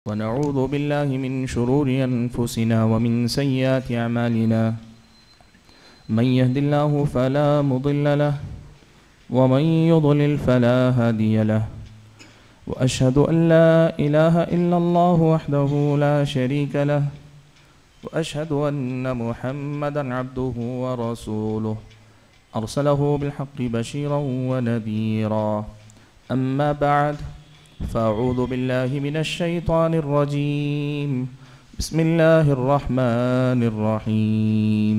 ونعوذ بالله من شرور أنفسنا ومن سيئات أعمالنا من يهد الله فلا مضل له ومن يضلل فلا هادي له وأشهد أن لا إله إلا الله وحده لا شريك له وأشهد أن محمدا عبده ورسوله أرسله بالحق بشيرا ونذيرا أما بعد فأعوذ بالله من الشيطان الرجيم بسم الله الرحمن الرحيم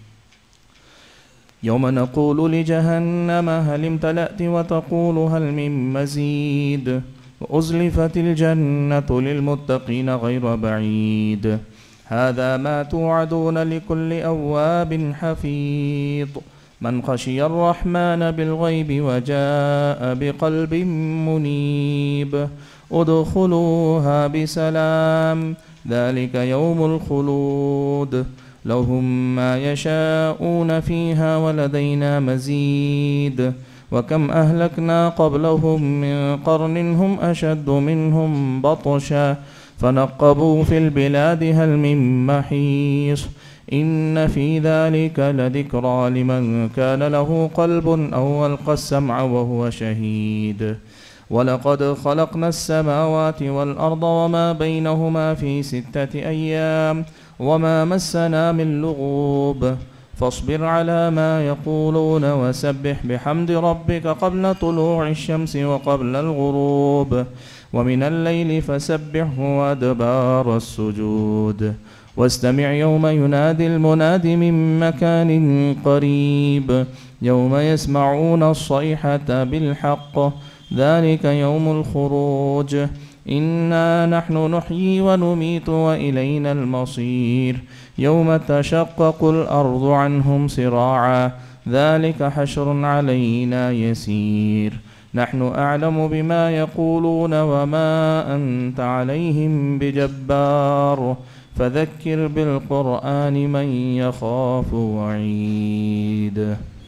يوم نقول لجهنم هل امتلأت وتقول هل من مزيد وأزلفت الجنة للمتقين غير بعيد هذا ما توعدون لكل أواب حفيظ من خشي الرحمن بالغيب وجاء بقلب منيب ادخلوها بسلام ذلك يوم الخلود لهم ما يشاءون فيها ولدينا مزيد وكم أهلكنا قبلهم من قرن هم أشد منهم بطشا فنقبوا في البلاد هل من محيص إن في ذلك لذكرى لمن كان له قلب أو ألقى السمع وهو شهيد ولقد خلقنا السماوات والأرض وما بينهما في 6 أيام وما مسنا من لغوب فاصبر على ما يقولون وسبح بحمد ربك قبل طلوع الشمس وقبل الغروب ومن الليل فسبحه وأدبار السجود واستمع يوم ينادي المناد من مكان قريب يوم يسمعون الصيحة بالحق ذلك يوم الخروج إنا نحن نحيي ونميت وإلينا المصير يوم تشقق الأرض عنهم سراعا ذلك حشر علينا يسير نحن أعلم بما يقولون وما أنت عليهم بجبار فذكر بالقرآن من يخاف وعيد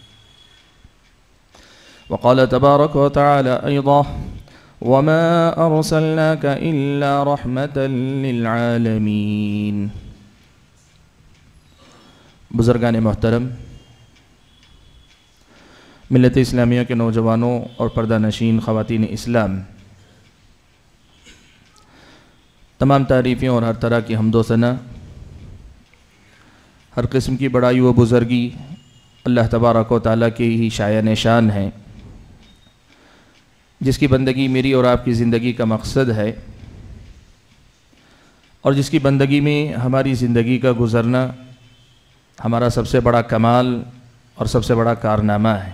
وقال تبارك وتعالى أيضا وما أرسلناك إلا رحمة للعالمين بزرگان محترم، ملت اسلامیہ کے نوجوانوں اور پردہ نشین خواتین اسلام، تمام تعریفیں اور ہر طرح کی حمد و ثنا، ہر قسم کی بڑائی و بزرگی اللہ تبارک و تعالیٰ کی ہی شایان شان ہے، جس کی بندگی میری اور آپ کی زندگی کا مقصد ہے، اور جس کی بندگی میں ہماری زندگی کا گزرنا ہمارا سب سے بڑا کمال اور سب سے بڑا کارنامہ ہے۔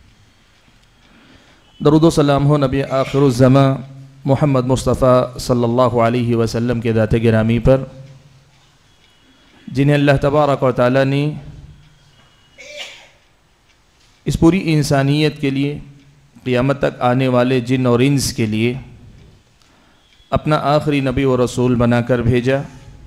درود و سلام ہو نبی آخر الزمان محمد مصطفیٰ صلی اللہ علیہ وسلم کے ذات گرامی پر، جنہیں اللہ تبارک و تعالیٰ نے اس پوری انسانیت کے لیے، قیامت تک آنے والے جن اور انس کے لیے اپنا آخری نبی و رسول بنا کر بھیجا،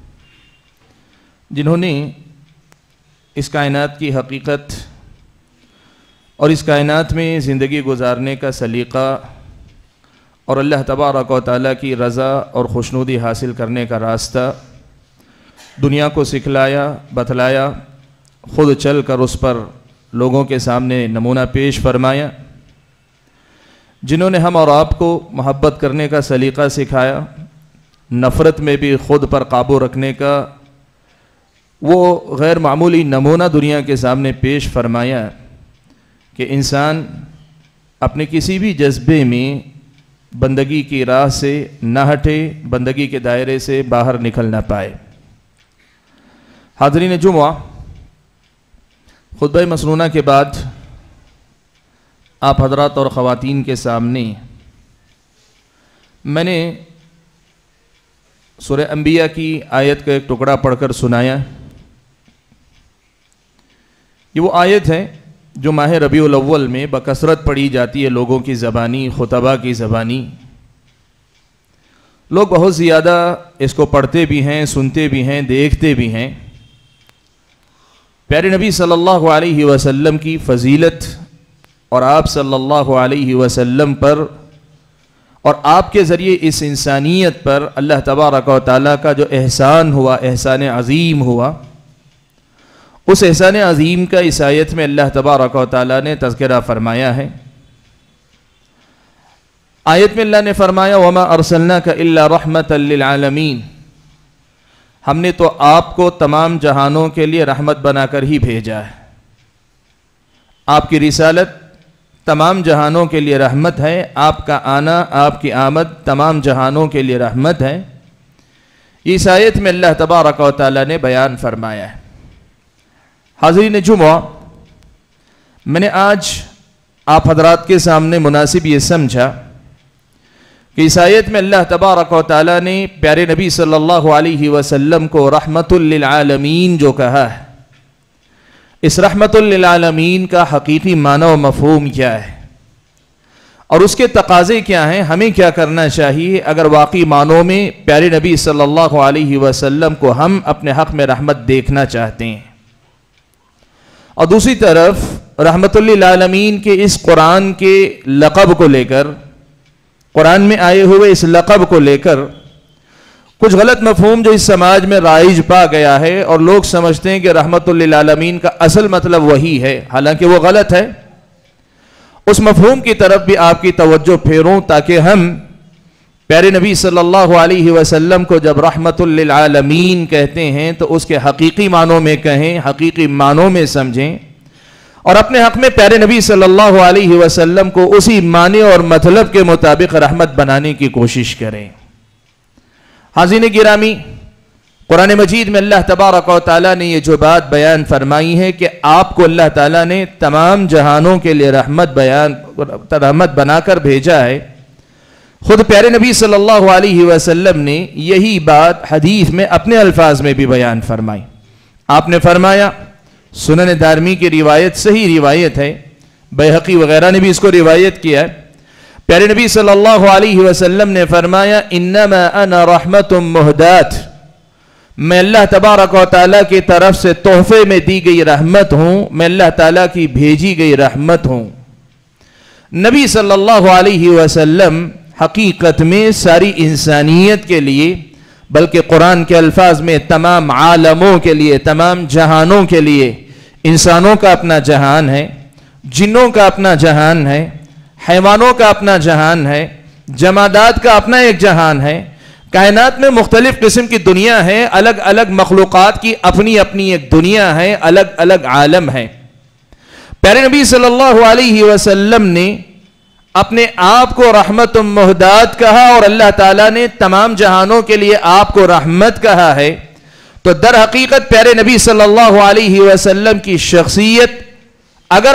جنہوں نے اس کائنات کی حقیقت اور اس کائنات میں زندگی گزارنے کا سلیقہ اور اللہ تبارک و تعالیٰ کی رضا اور خوشنودی حاصل کرنے کا راستہ دنیا کو سکھلایا، بتلایا، خود چل کر اس پر لوگوں کے سامنے نمونہ پیش فرمایا، جنہوں نے ہم اور آپ کو محبت کرنے کا سلیقہ سکھایا، نفرت میں بھی خود پر قابو رکھنے کا وہ غیر معمولی نمونہ دنیا کے سامنے پیش فرمایا کہ انسان اپنے کسی بھی جذبے میں بندگی کی راہ سے نہ ہٹے، بندگی کے دائرے سے باہر نکل نہ پائے۔ حاضرین جمعہ، خطبہ مسنونہ کے بعد آپ حضرات اور خواتین کے سامنے میں نے سورہ انبیاء کی آیت کا ایک ٹکڑا پڑھ کر سنایا۔ یہ وہ آیت ہے جو ماہ ربیع الاول میں بکثرت پڑھی جاتی ہے لوگوں کی زبانی، خطبہ کی زبانی۔ لوگ بہت زیادہ اس کو پڑھتے بھی ہیں، سنتے بھی ہیں، دیکھتے بھی ہیں۔ پیارے نبی صلی اللہ علیہ وسلم کی فضیلت اور آپ صلی اللہ علیہ وسلم پر اور آپ کے ذریعے اس انسانیت پر اللہ تبارک و تعالیٰ کا جو احسان ہوا، احسان عظیم ہوا، اس احسان عظیم کا اس آیت میں اللہ تبارک و تعالیٰ نے تذکرہ فرمایا ہے۔ آیت میں اللہ نے فرمایا وَمَا أَرْسَلْنَاكَ إِلَّا رَحْمَةً لِّلْعَالَمِينَ، ہم نے تو آپ کو تمام جہانوں کے لیے رحمت بنا کر ہی بھیجا ہے۔ آپ کی رسالت تمام جہانوں کے لیے رحمت ہے، آپ کا آنا، آپ کی آمد تمام جہانوں کے لیے رحمت ہے۔ اس آیت میں اللہ تبارک و تعالیٰ نے بیان فرمایا ہے۔ حاضرین جمعہ، میں نے آج آپ حضرات کے سامنے مناسب یہ سمجھا کہ اس آیت میں اللہ تبارک و تعالیٰ نے پیارے نبی صلی اللہ علیہ وسلم کو رحمت للعالمین جو کہا ہے، اس رحمت للعالمین کا حقیقی معنی و مفہوم کیا ہے اور اس کے تقاضے کیا ہیں، ہمیں کیا کرنا چاہیے اگر واقعی معنوں میں پیارے نبی صلی اللہ علیہ وسلم کو ہم اپنے حق میں رحمت دیکھنا چاہتے ہیں۔ اور دوسری طرف رحمت للعالمین کے اس قرآن کے لقب کو لے کر، قرآن میں آئے ہوئے اس لقب کو لے کر کچھ غلط مفہوم جو اس سماج میں رائج پا گیا ہے، اور لوگ سمجھتے ہیں کہ رحمت للعالمین کا اصل مطلب وہی ہے، حالانکہ وہ غلط ہے۔ اس مفہوم کی طرف بھی آپ کی توجہ پھیروں تاکہ ہم پیارے نبی صلی اللہ علیہ وسلم کو جب رحمت للعالمین کہتے ہیں تو اس کے حقیقی معنوں میں کہیں، حقیقی معنوں میں سمجھیں، اور اپنے حق میں پیارے نبی صلی اللہ علیہ وسلم کو اسی معنی اور مطلب کے مطابق رحمت بنانے کی کوشش کریں۔ حاضرین گرامی، قرآن مجید میں اللہ تبارک و تعالیٰ نے یہ جو بات بیان فرمائی ہے کہ آپ کو اللہ تعالیٰ نے تمام جہانوں کے لیے رحمت بنا کر بھیجا ہے، خود پیارے نبی صلی اللہ علیہ وسلم نے یہی بات حدیث میں اپنے الفاظ میں بھی بیان فرمائی۔ آپ نے فرمایا، سنن دارمی کی روایت صحیح روایت ہے، بیہقی وغیرہ نے بھی اس کو روایت کیا ہے، پیارے نبی صلی اللہ علیہ وسلم نے فرمایا انما انا رحمت مہدات، میں اللہ تبارک و تعالیٰ کی طرف سے تحفے میں دی گئی رحمت ہوں، میں اللہ تعالیٰ کی بھیجی گئی رحمت ہوں۔ نبی صلی اللہ علیہ وسلم حقیقت میں ساری انسانیت کے لیے، بلکہ قرآن کے الفاظ میں تمام عالموں کے لیے، تمام جہانوں کے لیے، انسانوں کا اپنا جہان ہے، جنوں کا اپنا جہان ہے، حیوانوں کا اپنا جہان ہے، جمادات کا اپنا ایک جہان ہے، کائنات میں مختلف قسم کی دنیا ہے، الگ الگ مخلوقات کی اپنی اپنی ایک دنیا ہے، الگ الگ عالم ہے۔ پیارے نبی صلی اللہ علیہ وسلم نے اپنے آپ کو رحمت مہدات کہا اور اللہ تعالیٰ نے تمام جہانوں کے لیے آپ کو رحمت کہا ہے، تو در حقیقت پیارے نبی صلی اللہ علیہ وسلم کی شخصیت اگر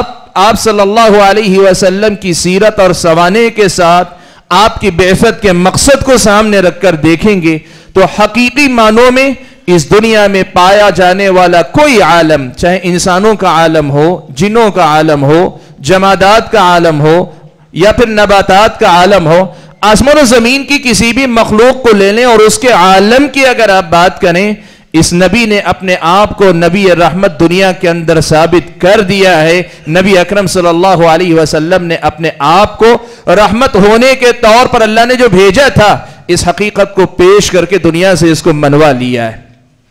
آپ صلی اللہ علیہ وسلم کی سیرت اور سوانح کے ساتھ آپ کی بعثت کے مقصد کو سامنے رکھ کر دیکھیں گے تو حقیقی معنوں میں اس دنیا میں پایا جانے والا کوئی عالم، چاہے انسانوں کا عالم ہو، جنوں کا عالم ہو، جمادات کا عالم ہو یا پھر نباتات کا عالم ہو، آسمان و زمین کی کسی بھی مخلوق کو لے لیں اور اس کے عالم کی اگر آپ بات کریں، اس نبی نے اپنے آپ کو نبی رحمت دنیا کے اندر ثابت کر دیا ہے۔ نبی اکرم صلی اللہ علیہ وسلم نے اپنے آپ کو رحمت ہونے کے طور پر اللہ نے جو بھیجا تھا، اس حقیقت کو پیش کر کے دنیا سے اس کو منوا لیا ہے۔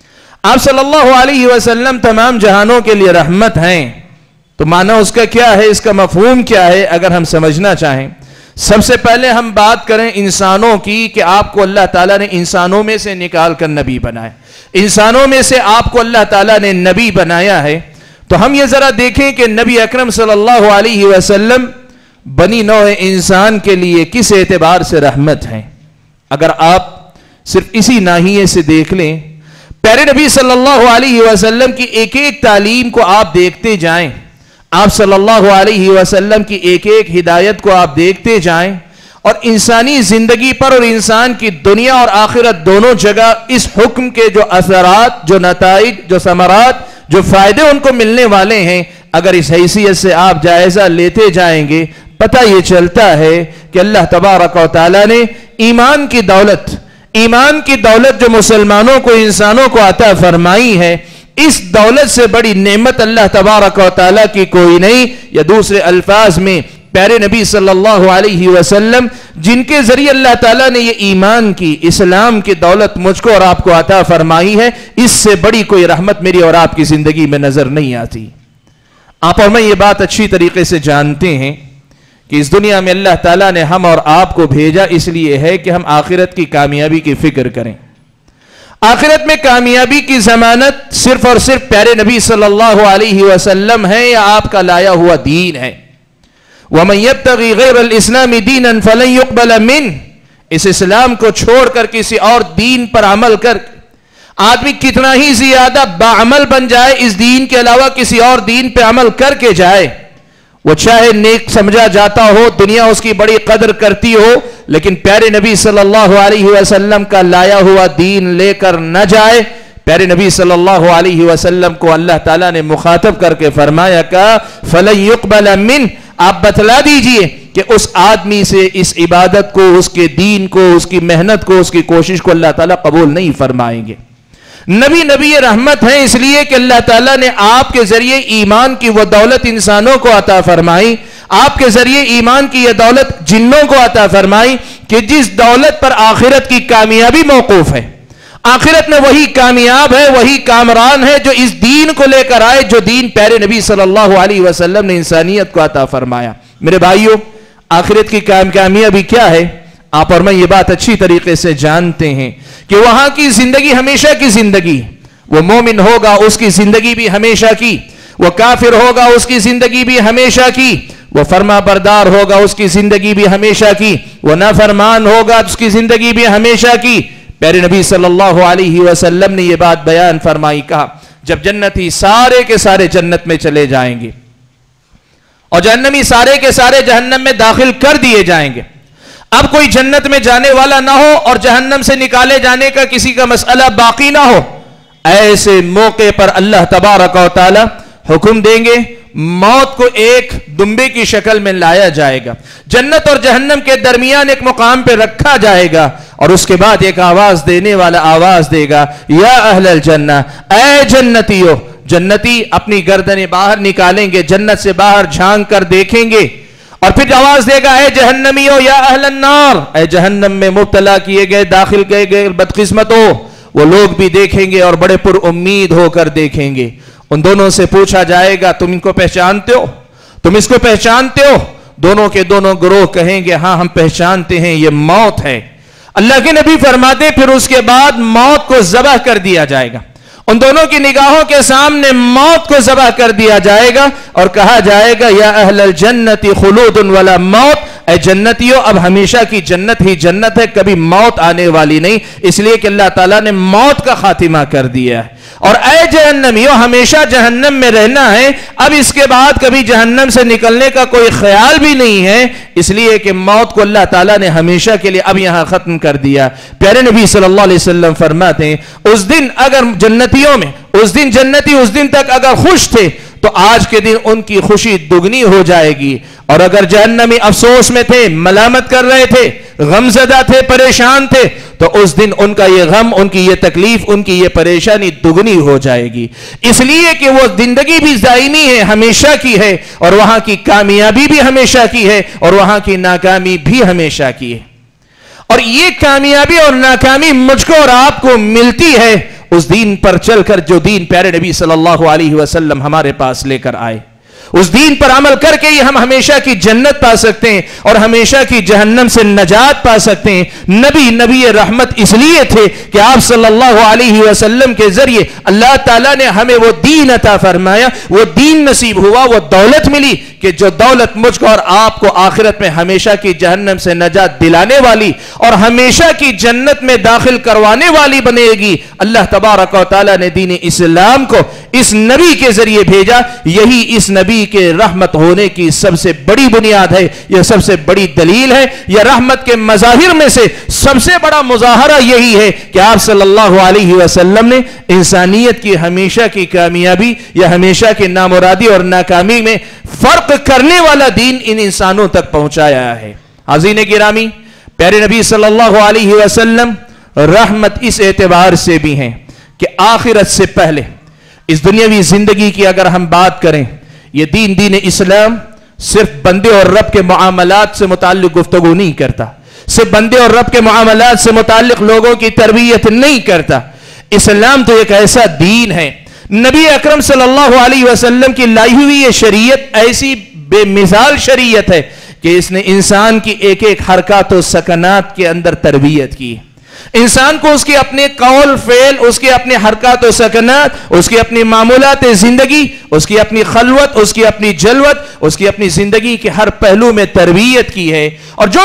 آپ صلی اللہ علیہ وسلم تمام جہانوں کے لیے رحمت ہیں، تو معنی اس کا کیا ہے، اس کا مفہوم کیا ہے اگر ہم سمجھنا چاہیں؟ سب سے پہلے ہم بات کریں انسانوں کی کہ آپ کو اللہ تعالیٰ نے انسانوں میں سے نکال کر نبی بنایا، انسانوں میں سے آپ کو اللہ تعالیٰ نے نبی بنایا ہے، تو ہم یہ ذرا دیکھیں کہ نبی اکرم صلی اللہ علیہ وسلم بنی نوع انسان کے لیے کس اعتبار سے رحمت ہیں۔ اگر آپ صرف اسی ناحیے سے دیکھ لیں، پیارے نبی صلی اللہ علیہ وسلم کی ایک ایک تعلیم کو آپ دیکھتے جائیں، آپ صلی اللہ علیہ وسلم کی ایک ایک ہدایت کو آپ دیکھتے جائیں، اور انسانی زندگی پر اور انسان کی دنیا اور آخرت دونوں جگہ اس حکم کے جو اثرات، جو نتائج، جو ثمرات، جو فائدے ان کو ملنے والے ہیں، اگر اس حیثیت سے آپ جائزہ لیتے جائیں گے، پتہ یہ چلتا ہے کہ اللہ تبارک و تعالیٰ نے ایمان کی دولت جو مسلمانوں کو، انسانوں کو عطا فرمائی ہے، اس دولت سے بڑی نعمت اللہ تبارک و تعالیٰ کی کوئی نہیں، یا دوسرے الفاظ میں پیارے نبی صلی اللہ علیہ وسلم جن کے ذریعے اللہ تعالیٰ نے یہ ایمان کی اسلام کی دولت مجھ کو اور آپ کو عطا فرمائی ہے، اس سے بڑی کوئی رحمت میری اور آپ کی زندگی میں نظر نہیں آتی۔ آپ اور میں یہ بات اچھی طریقے سے جانتے ہیں کہ اس دنیا میں اللہ تعالیٰ نے ہم اور آپ کو بھیجا اس لیے ہے کہ ہم آخرت کی کامیابی کی فکر کریں۔ آخرت میں کامیابی کی ضمانت صرف اور صرف پیارے نبی صلی اللہ علیہ وسلم ہے یا آپ کا لایا ہوا دین ہے۔ وَمَن يَبْتَغِي غَيْرَ الْإِسْلَامِ دِينًا فَلَن يُقْبَلَ مِنْهُ، اس اسلام کو چھوڑ کر کسی اور دین پر عمل کر آدمی کتنا ہی زیادہ باعمل بن جائے، اس دین کے علاوہ کسی اور دین پہ عمل کر کے جائے، وہ چاہے نیک سمجھا جاتا ہو، دنیا اس کی بڑی قدر کرتی ہو، لیکن پیارے نبی صلی اللہ علیہ وسلم کا لایا ہوا دین لے کر نہ جائے۔ پیارے نبی صلی اللہ علیہ وسلم کو اللہ تعالیٰ نے مخاطب کر کے فرمایا کہ فَلَن يُقْبَلَ مِنْهُ، آپ بتلا دیجئے کہ اس آدمی سے اس عبادت کو، اس کے دین کو، اس کی محنت کو، اس کی کوشش کو اللہ تعالیٰ قبول نہیں فرمائیں گے۔ نبی رحمت ہے اس لیے کہ اللہ تعالیٰ نے آپ کے ذریعے ایمان کی وہ دولت انسانوں کو عطا فرمائی، آپ کے ذریعے ایمان کی یہ دولت جنوں کو عطا فرمائی کہ جس دولت پر آخرت کی کامیابی موقوف ہے۔ آخرت میں وہی کامیاب ہے، وہی کامران ہے جو اس دین کو لے کر آئے، جو دین پیارے نبی صلی اللہ علیہ وسلم نے انسانیت کو عطا فرمایا۔ میرے بھائیوں، آخرت کی کامیابی کیا ہے؟ آپ اور میں یہ بات اچھی طریقے سے جانتے ہیں کہ وہاں کی زندگی ہمیشہ کی زندگی، وہ مومن ہوگا اس کی زندگی بھی ہمیشہ کی، وہ کافر ہوگا اس کی زندگی بھی ہمیشہ کی، وہ فرما بردار ہوگا اس کی زندگی بھی ہمیشہ کی، وہ نافرمان ہوگا اس کی زندگی بھی ہمیشہ کی۔ پیارے نبی صلی اللہ علیہ وسلم نے یہ بات بیان فرمائی، کہا جب جنتی سارے کے سارے جنت میں چلے جائیں گے اور جہنمی سارے کے سارے جہنم میں داخل کر دیے جائیں گے، اب کوئی جنت میں جانے والا نہ ہو اور جہنم سے نکالے جانے کا کسی کا مسئلہ باقی نہ ہو، ایسے موقع پر اللہ تبارک و تعالی حکم دیں گے، موت کو ایک دمبے کی شکل میں لایا جائے گا، جنت اور جہنم کے درمیان ایک مقام پہ رکھا جائے گا، اور اس کے بعد ایک آواز دینے والا آواز دے گا، یا اہل الجنہ، اے جنتیو۔ جنتی اپنی گردنیں باہر نکالیں گے، جنت سے باہر جھانک کر دیکھیں گے، اور پھر آواز دے گا، اے جہنمیو یا اہل النار، اے جہنم میں مبتلا کیے گئے، داخل کیے گئے بدقسمتوں۔ وہ لوگ بھی دیکھیں گے اور بڑے پر امید ہو کر دیکھیں گے۔ ان دونوں سے پوچھا جائے گا، تم ان کو پہچانتے ہو؟ تم اس کو پہچانتے ہو؟ دونوں کے دونوں گروہ کہیں گے، ہاں ہم پہچانتے ہیں، یہ موت ہے۔ اللہ کے نبی فرماتے پھر اس کے بعد موت کو ذبح کر دیا جائے گا، ان دونوں کی نگاہوں کے سامنے موت کو ذبح کر دیا جائے گا اور کہا جائے گا، یا اہل الجنت خلود ولا موت، اے جنتیو اب ہمیشہ کی جنت ہی جنت ہے، کبھی موت آنے والی نہیں، اس لیے کہ اللہ تعالیٰ نے موت کا خاتمہ کر دیا ہے۔ اور اے جہنمیو ہمیشہ جہنم میں رہنا ہے، اب اس کے بعد کبھی جہنم سے نکلنے کا کوئی خیال بھی نہیں ہے، اس لیے کہ موت کو اللہ تعالیٰ نے ہمیشہ کے لیے اب یہاں ختم کر دیا۔ پیارے نبی صلی اللہ علیہ وسلم فرماتے ہیں، اس دن اگر جنتیوں میں، اس دن جنتی اس دن تک اگر خوش تھے تو آج کے دن ان کی خوشی دگنی ہو جائے گی، اور اگر جہنمی افسوس میں تھے، ملامت کر رہے تھے، غمزدہ تھے، پریشان تھے، تو اس دن ان کا یہ غم، ان کی یہ تکلیف، ان کی یہ پریشانی دگنی ہو جائے گی، اس لیے کہ وہ زندگی بھی دائمی ہے، ہمیشہ کی ہے، اور وہاں کی کامیابی بھی ہمیشہ کی ہے، اور وہاں کی ناکامی بھی ہمیشہ کی ہے۔ اور یہ کامیابی اور ناکامی مجھ کو اور آپ کو ملتی ہے اس دین پر چل کر جو دین پیارے نبی صلی اللہ علیہ وسلم ہمارے پاس لے کر آئے۔ اس دین پر عمل کر کے ہی ہم ہمیشہ کی جنت پا سکتے ہیں اور ہمیشہ کی جہنم سے نجات پا سکتے ہیں۔ نبی رحمت اس لیے تھے کہ آپ صلی اللہ علیہ وسلم کے ذریعے اللہ تعالیٰ نے ہمیں وہ دین عطا فرمایا، وہ دین نصیب ہوا، وہ دولت ملی کہ جو دولت مجھ کو اور آپ کو آخرت میں ہمیشہ کی جہنم سے نجات دلانے والی اور ہمیشہ کی جنت میں داخل کروانے والی بنے گی۔ اللہ تبارک و تعالیٰ نے دین اسلام کو اس نبی کے ذریعے بھیجا، یہی اس نبی کے رحمت ہونے کی سب سے بڑی بنیاد ہے، یہ سب سے بڑی دلیل ہے۔ یہ رحمت کے مظاہر میں سے سب سے بڑا مظاہرہ یہی ہے کہ آپ صلی اللہ علیہ وسلم نے انسانیت کی ہمیشہ کی کامیابی یا ہمیشہ کی نامرادی اور ناکامی میں فرق کرنے والا دین ان انسانوں تک پہنچایا ہے۔ حاضرین گرامی، پیارے نبی صلی اللہ علیہ وسلم رحمت اس اعتبار سے بھی ہیں کہ آخرت سے پہلے اس دنیاوی زندگی کی اگر ہم بات کریں، یہ دین اسلام صرف بندے اور رب کے معاملات سے متعلق گفتگو نہیں کرتا، صرف بندے اور رب کے معاملات سے متعلق لوگوں کی تربیت نہیں کرتا۔ اسلام تو ایک ایسا دین ہے، نبی اکرم صلی اللہ علیہ وسلم کی لائی ہوئی یہ شریعت ایسی بے مثال شریعت ہے کہ اس نے انسان کی ایک ایک حرکات و سکنات کے اندر تربیت کی۔ انسان کو اس کے اپنے قول فعل، اس کے اپنے حرکات و سکنات، اس کے اپنی معمولات زندگی، اس کی اپنی خلوت، اس کی اپنی جلوت، اس کی اپنی زندگی کے ہر پہلو میں تربیت کی ہے۔ اور جو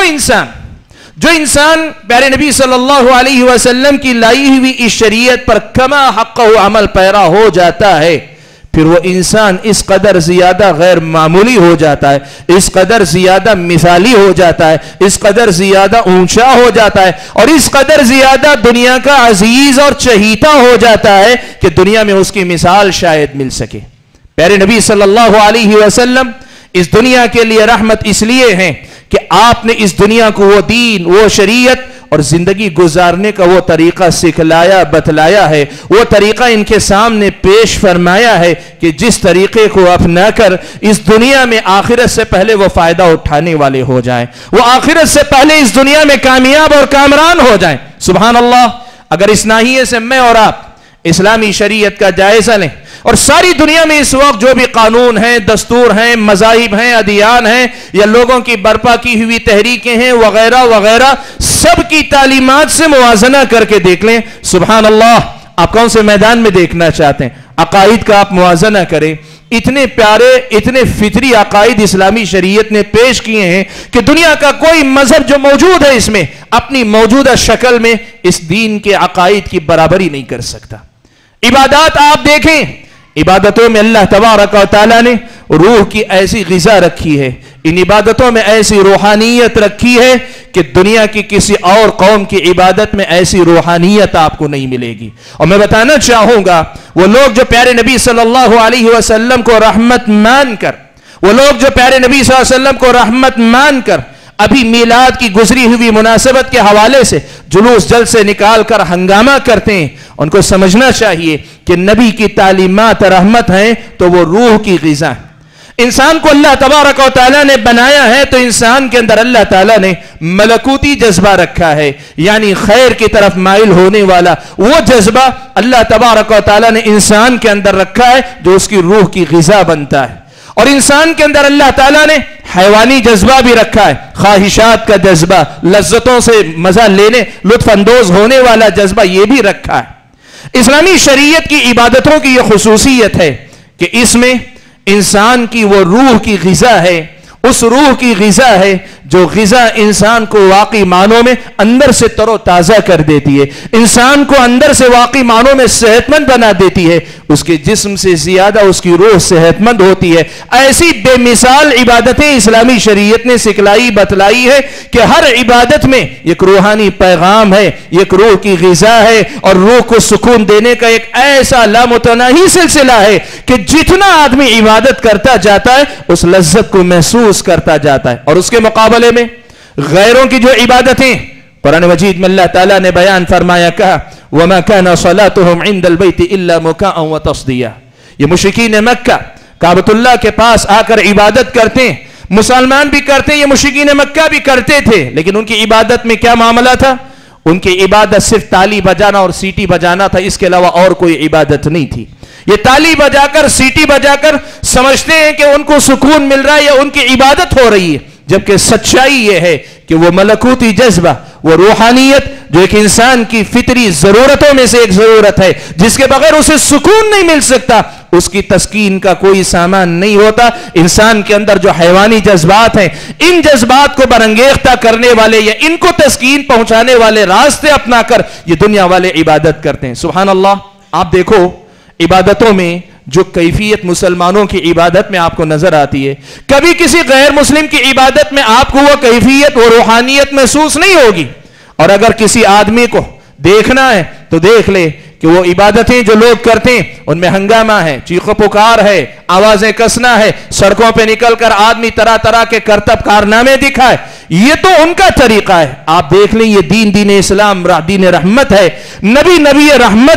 انسان پیارے نبی صلی اللہ علیہ وسلم کی لائی ہوئی اس شریعت پر کما حق و عمل پیرا ہو جاتا ہے، پھر وہ انسان اس قدر زیادہ غیر معمولی ہو جاتا ہے، اس قدر زیادہ مثالی ہو جاتا ہے، اس قدر زیادہ اونچا ہو جاتا ہے، اور اس قدر زیادہ دنیا کا عزیز اور چہیتا ہو جاتا ہے کہ دنیا میں اس کی مثال شاید مل سکے۔ پیارے نبی صلی اللہ علیہ وسلم اس دنیا کے لیے رحمت اس لیے ہیں کہ آپ نے اس دنیا کو وہ دین، وہ شریعت اور زندگی گزارنے کا وہ طریقہ سکھلایا، بتلایا ہے، وہ طریقہ ان کے سامنے پیش فرمایا ہے کہ جس طریقے کو اپنا کر اس دنیا میں آخرت سے پہلے وہ فائدہ اٹھانے والے ہو جائیں، وہ آخرت سے پہلے اس دنیا میں کامیاب اور کامران ہو جائیں۔ سبحان اللہ! اگر اس ناحیے سے میں اور آپ اسلامی شریعت کا جائزہ لیں اور ساری دنیا میں اس وقت جو بھی قانون ہیں، دستور ہیں، مذاہب ہیں، ادیان ہیں یا لوگوں کی برپا کی ہوئی تحریکیں ہیں وغیرہ وغیرہ، سب کی تعلیمات سے موازنہ کر کے دیکھ لیں۔ سبحان اللہ! آپ کون سے میدان میں دیکھنا چاہتے ہیں؟ عقائد کا آپ موازنہ کریں، اتنے پیارے، اتنے فطری عقائد اسلامی شریعت نے پیش کیے ہیں کہ دنیا کا کوئی مذہب جو موجود ہے اس میں اپنی موجودہ شکل میں اس دین کے عقائد کی برابری نہیں کر سکتا۔ عبادات آپ دیکھیں، عبادتوں میں اللہ تبارک و تعالیٰ نے روح کی ایسی غذا رکھی ہے، ان عبادتوں میں ایسی روحانیت رکھی ہے کہ دنیا کی کسی اور قوم کی عبادت میں ایسی روحانیت آپ کو نہیں ملے گی۔ اور میں بتانا چاہوں گا، وہ لوگ جو پیارے نبی صلی اللہ علیہ وسلم کو رحمت مان کر، وہ لوگ جو پیارے نبی صلی اللہ علیہ وسلم کو رحمت مان کر ابھی میلاد کی گزری ہوئی مناسبت کے حوالے سے جلوس جلسے نکال کر ہنگامہ کرتے ہیں، ان کو سمجھنا چاہیے کہ نبی کی تعلیمات رحمت ہیں تو وہ روح کی غذا ہے۔ انسان کو اللہ تبارک و تعالیٰ نے بنایا ہے تو انسان کے اندر اللہ تعالیٰ نے ملکوتی جذبہ رکھا ہے، یعنی خیر کی طرف مائل ہونے والا وہ جذبہ اللہ تبارک و تعالیٰ نے انسان کے اندر رکھا ہے جو اس کی روح کی غذا بنتا ہے۔ اور انسان کے اندر اللہ تعالیٰ نے حیوانی جذبہ بھی رکھا ہے، خواہشات کا جذبہ، لذتوں سے مزہ لینے، لطف اندوز ہونے والا جذبہ یہ بھی رکھا ہے۔ اسلامی شریعت کی عبادتوں کی یہ خصوصیت ہے کہ اس میں انسان کی وہ روح کی غذا ہے، اس روح کی غذا ہے جو غذا انسان کو واقعی معنوں میں اندر سے تر و تازہ کر دیتی ہے، انسان کو اندر سے واقعی معنوں میں صحت مند بنا دیتی ہے، اس کے جسم سے زیادہ اس کی روح صحت مند ہوتی ہے۔ ایسی بے مثال عبادتیں اسلامی شریعت نے سکھلائی بتلائی ہے کہ ہر عبادت میں ایک روحانی پیغام ہے، ایک روح کی غذا ہے، اور روح کو سکون دینے کا ایک ایسا لامتناہی سلسلہ ہے کہ جتنا آدمی عبادت کرتا جاتا ہے اس لذت کو محسوس کرتا جاتا ہے۔ اور اس کے مقابلے میں غیروں کی جو عبادتیں قرآن مجید میں اللہ تعالیٰ نے بیان فرمایا، کہا وَمَا كَانَ صَلَاتُهُمْ عِنْدَ الْبَيْتِ إِلَّا مُكَاءً وَتَصْدِيًا۔ یہ مشرکین مکہ کعبۃ اللہ کے پاس آ کر عبادت کرتے ہیں، مسلمان بھی کرتے ہیں، یہ مشرکین مکہ بھی کرتے تھے، لیکن ان کی عبادت میں کیا معاملہ تھا؟ ان کی عبادت صرف تالی بجانا اور سیٹی بجانا تھا، اس کے علاوہ اور کوئی عبادت نہیں تھی۔ یہ تالی بجا کر سیٹی بجا کر سمجھتے ہیں کہ ان کو سکون مل رہا ہے یا ان کی عبادت ہو رہی ہے، جبکہ سچائی یہ ہے کہ وہ ملکوتی جذبہ، وہ روحانیت جو ایک انسان کی فطری ضرورتوں میں سے ایک ضرورت ہے جس کے بغیر اسے سکون نہیں مل سکتا، اس کی تسکین کا کوئی سامان نہیں ہوتا۔ انسان کے اندر جو حیوانی جذبات ہیں، ان جذبات کو برانگیختہ کرنے والے یا ان کو تسکین پہنچانے والے راستے اپنا کر یہ دنیا والے عبادت کرتے ہیں۔ سبحان اللہ! آپ دیکھو عبادتوں میں جو کیفیت مسلمانوں کی عبادت میں آپ کو نظر آتی ہے، کبھی کسی غیر مسلم کی عبادت میں آپ کو وہ کیفیت، وہ روحانیت محسوس نہیں ہوگی۔ اور اگر کسی آدمی کو دیکھنا ہے تو دیکھ لے کہ وہ عبادتیں جو لوگ کرتے ہیں ان میں ہنگامہ ہے، چیخ و پکار ہے، آوازیں کسنا ہے، سڑکوں پہ نکل کر آدمی طرح طرح کے کرتب کارنامے دکھائے، یہ تو ان کا طریقہ ہے۔ آپ دیکھ لیں یہ دین اسلام دین رحمت ہے، نبی رحمت ہیں،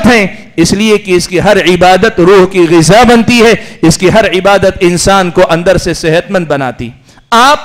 اس لیے کہ اس کی ہر عبادت روح کی غذا بنتی ہے، اس کی ہر عبادت انسان کو اندر سے صحت مند بناتی۔ آپ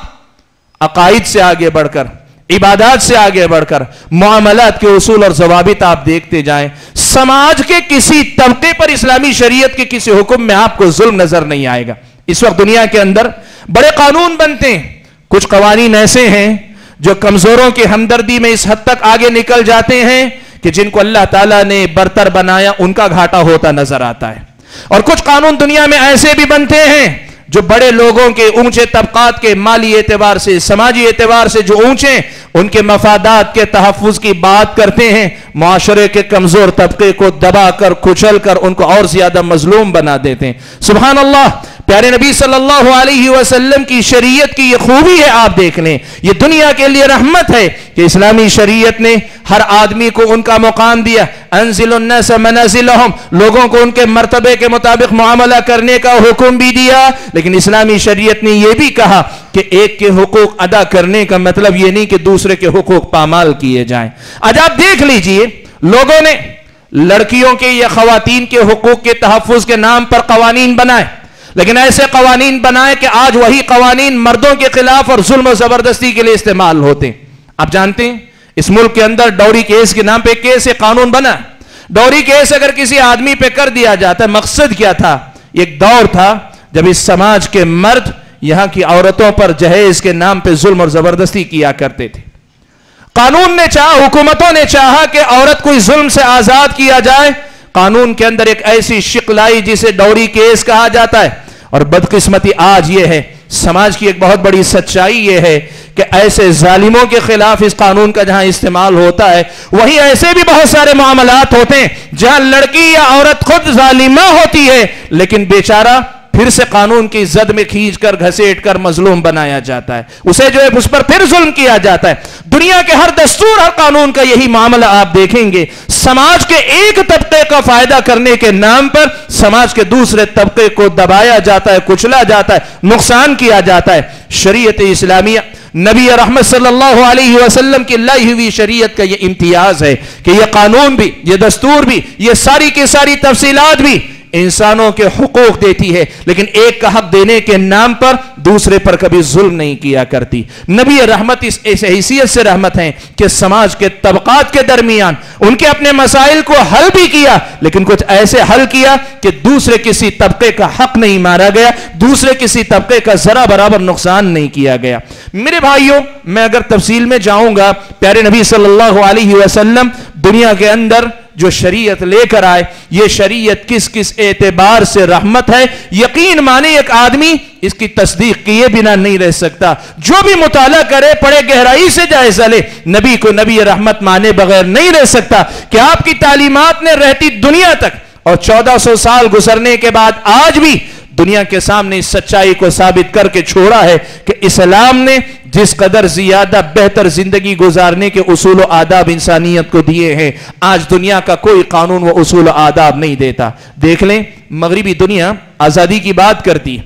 عقائد سے آگے بڑھ کر، عبادات سے آگے بڑھ کر معاملات کے اصول اور ضوابط آپ دیکھتے جائیں، سماج کے کسی طبقے پر اسلامی شریعت کے کسی حکم میں آپ کو ظلم نظر نہیں آئے گا۔ اس وقت دنیا کے اندر بڑے قانون بنتے ہیں، کچھ قوانین ایسے ہیں جو کمزوروں کی ہمدردی میں اس حد تک آگے نکل جاتے ہیں کہ جن کو اللہ تعالیٰ نے برتر بنایا ان کا گھاٹا ہوتا نظر آتا ہے، اور کچھ قانون دنیا میں ایسے بھی بنتے ہیں جو بڑے لوگوں کے، اونچے طبقات کے مالی اعتبار سے، سماجی اعتبار سے جو اونچے، ان کے مفادات کے تحفظ کی بات کرتے ہیں، معاشرے کے کمزور طبقے کو دبا کر، کچل کر ان کو اور زیادہ مظلوم بنا دیتے ہیں۔ سبحان اللہ، پیارے نبی صلی اللہ علیہ وسلم کی شریعت کی یہ خوبی ہے، آپ دیکھ لیں، یہ دنیا کے لیے رحمت ہے کہ اسلامی شریعت نے ہر آدمی کو ان کا مقام دیا۔ انزل الناس منازلہم، لوگوں کو ان کے مرتبے کے مطابق معاملہ کرنے کا حکم بھی دیا، لیکن اسلامی شریعت نے یہ بھی کہا کہ ایک کے حقوق ادا کرنے کا مطلب یہ نہیں کہ دوسرے کے حقوق پامال کیے جائیں۔ آج آپ دیکھ لیجئے، لوگوں نے لڑکیوں کے یا خواتین کے حقوق کے تحفظ کے نام پر قوانین بنائے، لیکن ایسے قوانین بنائے کہ آج وہی قوانین مردوں کے خلاف اور ظلم و زبردستی کے لیے استعمال ہوتے ہیں۔ آپ جانتے ہیں اس ملک کے اندر ڈوری کیس کے نام پہ کیس قانون بنا۔ ڈوری کیس اگر کسی آدمی پہ کر دیا جاتا ہے، مقصد کیا تھا؟ ایک دور تھا جب اس سماج کے مرد یہاں کی عورتوں پر جہیز کے نام پہ ظلم اور زبردستی کیا کرتے تھے۔ قانون نے چاہا، حکومتوں نے چاہا کہ عورت کو اس ظلم سے آزاد کیا جائے، قانون کے اندر ایک ایسی شکل آئی جسے ڈوری کیس کہا جاتا ہے۔ اور بدقسمتی آج یہ ہے، سماج کی ایک بہت بڑی سچائی یہ ہے کہ ایسے ظالموں کے خلاف اس قانون کا جہاں استعمال ہوتا ہے، وہی ایسے بھی بہت سارے معاملات ہوتے ہیں جہاں لڑکی یا عورت خود ظالمہ ہوتی ہے، لیکن بیچارہ پھر سے قانون کی زد میں کھینچ کر، گھسیٹ کر مظلوم بنایا جاتا ہے، اسے جو ہے اس پر پھر ظلم کیا جاتا ہے۔ دنیا کے ہر دستور، ہر قانون کا یہی معاملہ آپ دیکھیں گے، سماج کے ایک طبقے کا فائدہ کرنے کے نام پر سماج کے دوسرے طبقے کو دبایا جاتا ہے، کچلا جاتا ہے، نقصان کیا جاتا ہے۔ شریعت اسلامیہ، نبی رحمت صلی اللہ علیہ وسلم کی لائی ہوئی شریعت کا یہ امتیاز ہے کہ یہ قانون بھی، یہ دستور بھی، یہ ساری کی ساری تفصیلات بھی انسانوں کے حقوق دیتی ہے، لیکن ایک کا حق دینے کے نام پر دوسرے پر کبھی ظلم نہیں کیا کرتی۔ نبی رحمت اس حیثیت سے رحمت ہیں کہ سماج کے طبقات کے درمیان ان کے اپنے مسائل کو حل بھی کیا، لیکن کچھ ایسے حل کیا کہ دوسرے کسی طبقے کا حق نہیں مارا گیا، دوسرے کسی طبقے کا ذرا برابر نقصان نہیں کیا گیا۔ میرے بھائیوں، میں اگر تفصیل میں جاؤں گا، پیارے نبی صلی اللہ علیہ وسلم دنیا کے اندر جو شریعت لے کر آئے، یہ شریعت کس کس اعتبار سے رحمت ہے، یقین مانے ایک آدمی اس کی تصدیق کیے بنا نہیں رہ سکتا۔ جو بھی مطالعہ کرے، پڑھے، گہرائی سے جائزہ لے، نبی کو نبی رحمت مانے بغیر نہیں رہ سکتا کہ آپ کی تعلیمات نے رہتی دنیا تک اور 1400 سال گزرنے کے بعد آج بھی دنیا کے سامنے اس سچائی کو ثابت کر کے چھوڑا ہے کہ اسلام نے جس قدر زیادہ بہتر زندگی گزارنے کے اصول و آداب انسانیت کو دیے ہیں، آج دنیا کا کوئی قانون وہ اصول و آداب نہیں دیتا۔ دیکھ لیں، مغربی دنیا آزادی کی بات کرتی ہے،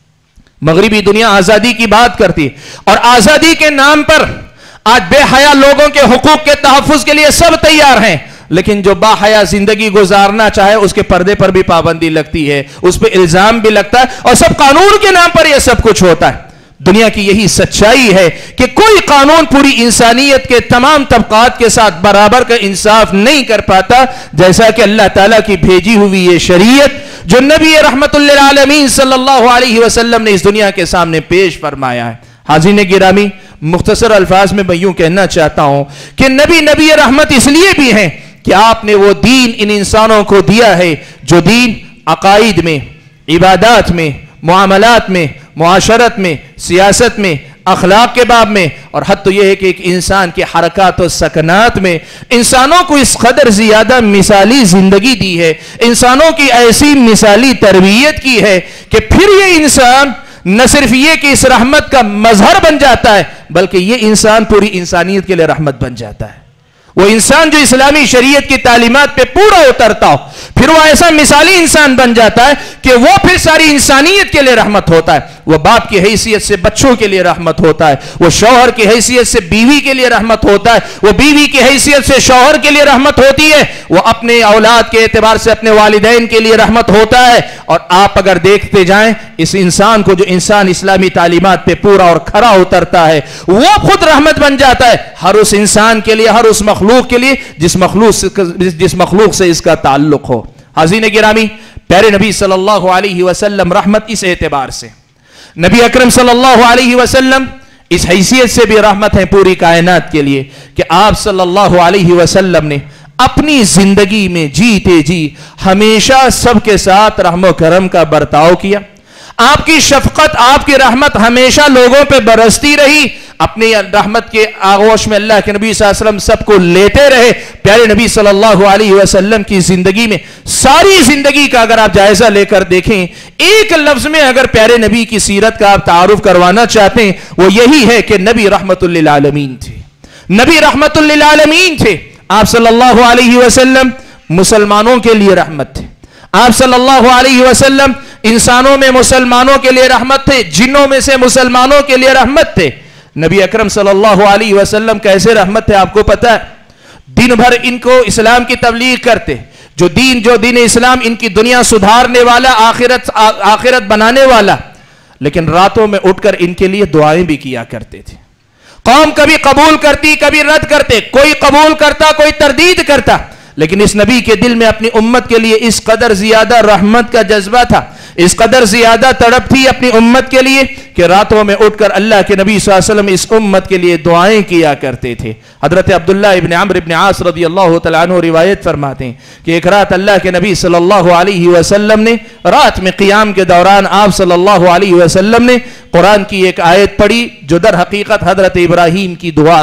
مغربی دنیا آزادی کی بات کرتی ہے، اور آزادی کے نام پر آج بے حیا لوگوں کے حقوق کے تحفظ کے لیے سب تیار ہیں، لیکن جو با حیا زندگی گزارنا چاہے اس کے پردے پر بھی پابندی لگتی ہے، اس پہ الزام بھی لگتا ہے، اور سب قانون کے نام پر یہ سب کچھ ہوتا ہے۔ دنیا کی یہی سچائی ہے کہ کوئی قانون پوری انسانیت کے تمام طبقات کے ساتھ برابر کا انصاف نہیں کر پاتا، جیسا کہ اللہ تعالیٰ کی بھیجی ہوئی یہ شریعت جو نبی رحمت للعالمین صلی اللہ علیہ وسلم نے اس دنیا کے سامنے پیش فرمایا ہے۔ حاضرین گرامی، مختصر الفاظ میں میں یوں کہنا چاہتا ہوں کہ نبی رحمت اس لیے بھی ہیں کہ آپ نے وہ دین ان انسانوں کو دیا ہے جو دین عقائد میں، عبادات میں، معاملات میں، معاشرت میں، سیاست میں، اخلاق کے باب میں، اور حد تو یہ ہے کہ ایک انسان کی حرکات و سکنات میں انسانوں کو اس قدر زیادہ مثالی زندگی دی ہے، انسانوں کی ایسی مثالی تربیت کی ہے کہ پھر یہ انسان نہ صرف یہ کہ اس رحمت کا مظہر بن جاتا ہے، بلکہ یہ انسان پوری انسانیت کے لیے رحمت بن جاتا ہے۔ وہ انسان جو اسلامی شریعت کی تعلیمات پہ پورا اترتا ہو، پھر وہ ایسا مثالی انسان بن جاتا ہے کہ وہ پھر ساری انسانیت کے لیے رحمت ہوتا ہے۔ وہ باپ کی حیثیت سے بچوں کے لیے رحمت ہوتا ہے، وہ شوہر کی حیثیت سے بیوی کے لیے رحمت ہوتا ہے، وہ بیوی کی حیثیت سے شوہر کے لیے رحمت ہوتی ہے، وہ اپنے اولاد کے اعتبار سے اپنے والدین کے لیے رحمت ہوتا ہے۔ اور آپ اگر دیکھتے جائیں اس انسان کو، جو انسان اسلامی تعلیمات پہ پورا اور کھرا اترتا ہے، وہ خود رحمت بن جاتا ہے ہر اس انسان کے لیے، ہر اس مخلوق کے لیے جس مخلوق سے اس کا تعلق ہو۔ حاضرین گرامی، پیارے نبی صلی اللہ علیہ وسلم رحمت اس اعتبار سے، نبی اکرم صلی اللہ علیہ وسلم اس حیثیت سے بھی رحمت ہے پوری کائنات کے لیے کہ آپ صلی اللہ علیہ وسلم نے اپنی زندگی میں جیتے جی ہمیشہ سب کے ساتھ رحم و کرم کا برتاؤ کیا۔ آپ کی شفقت، آپ کی رحمت ہمیشہ لوگوں پہ برستی رہی۔ اپنی رحمت کے آغوش میں اللہ کے نبی صلی اللہ علیہ وسلم سب کو لیتے رہے۔ پیارے نبی صلی اللہ علیہ وسلم کی زندگی میں، ساری زندگی کا اگر آپ جائزہ لے کر دیکھیں، ایک لفظ میں اگر پیارے نبی کی سیرت کا آپ تعارف کروانا چاہتے ہیں، وہ یہی ہے کہ نبی رحمت للعالمین تھے۔ نبی رحمت للعالمین تھے۔ آپ صلی اللہ علیہ وسلم مسلمانوں کے لیے رحمت تھے۔ آپ صلی اللہ علیہ وسلم انسانوں میں مسلمانوں کے لیے رحمت تھے، جنوں میں سے مسلمانوں کے لیے رحمت تھے۔ نبی اکرم صلی اللہ علیہ وسلم کیسے رحمت تھے آپ کو پتا ہے؟ دن بھر ان کو اسلام کی تبلیغ کرتے، جو دین اسلام ان کی دنیا سدھارنے والا، آخرت بنانے والا، لیکن راتوں میں اٹھ کر ان کے لیے دعائیں بھی کیا کرتے تھے۔ قوم کبھی قبول کرتی، کبھی رد کرتے، کوئی قبول کرتا، کوئی تردید کرتا، لیکن اس نبی کے دل میں اپنی امت کے لیے اس قدر زیادہ رحمت کا جذبہ تھا، اس قدر زیادہ تڑپ تھی اپنی امت کے لیے کہ راتوں میں اٹھ کر اللہ کے نبی صلی اللہ علیہ وسلم اس امت کے لیے دعائیں کیا کرتے تھے۔ حضرت عبداللہ ابن عمرو ابن عاص رضی اللہ تعالیٰ عنہ روایت فرماتے ہیں کہ ایک رات اللہ کے نبی صلی اللہ علیہ وسلم نے رات میں قیام کے دوران آپ صلی اللہ علیہ وسلم نے قرآن کی ایک آیت پڑھی جو در حقیقت حضرت ابراہیم کی دعا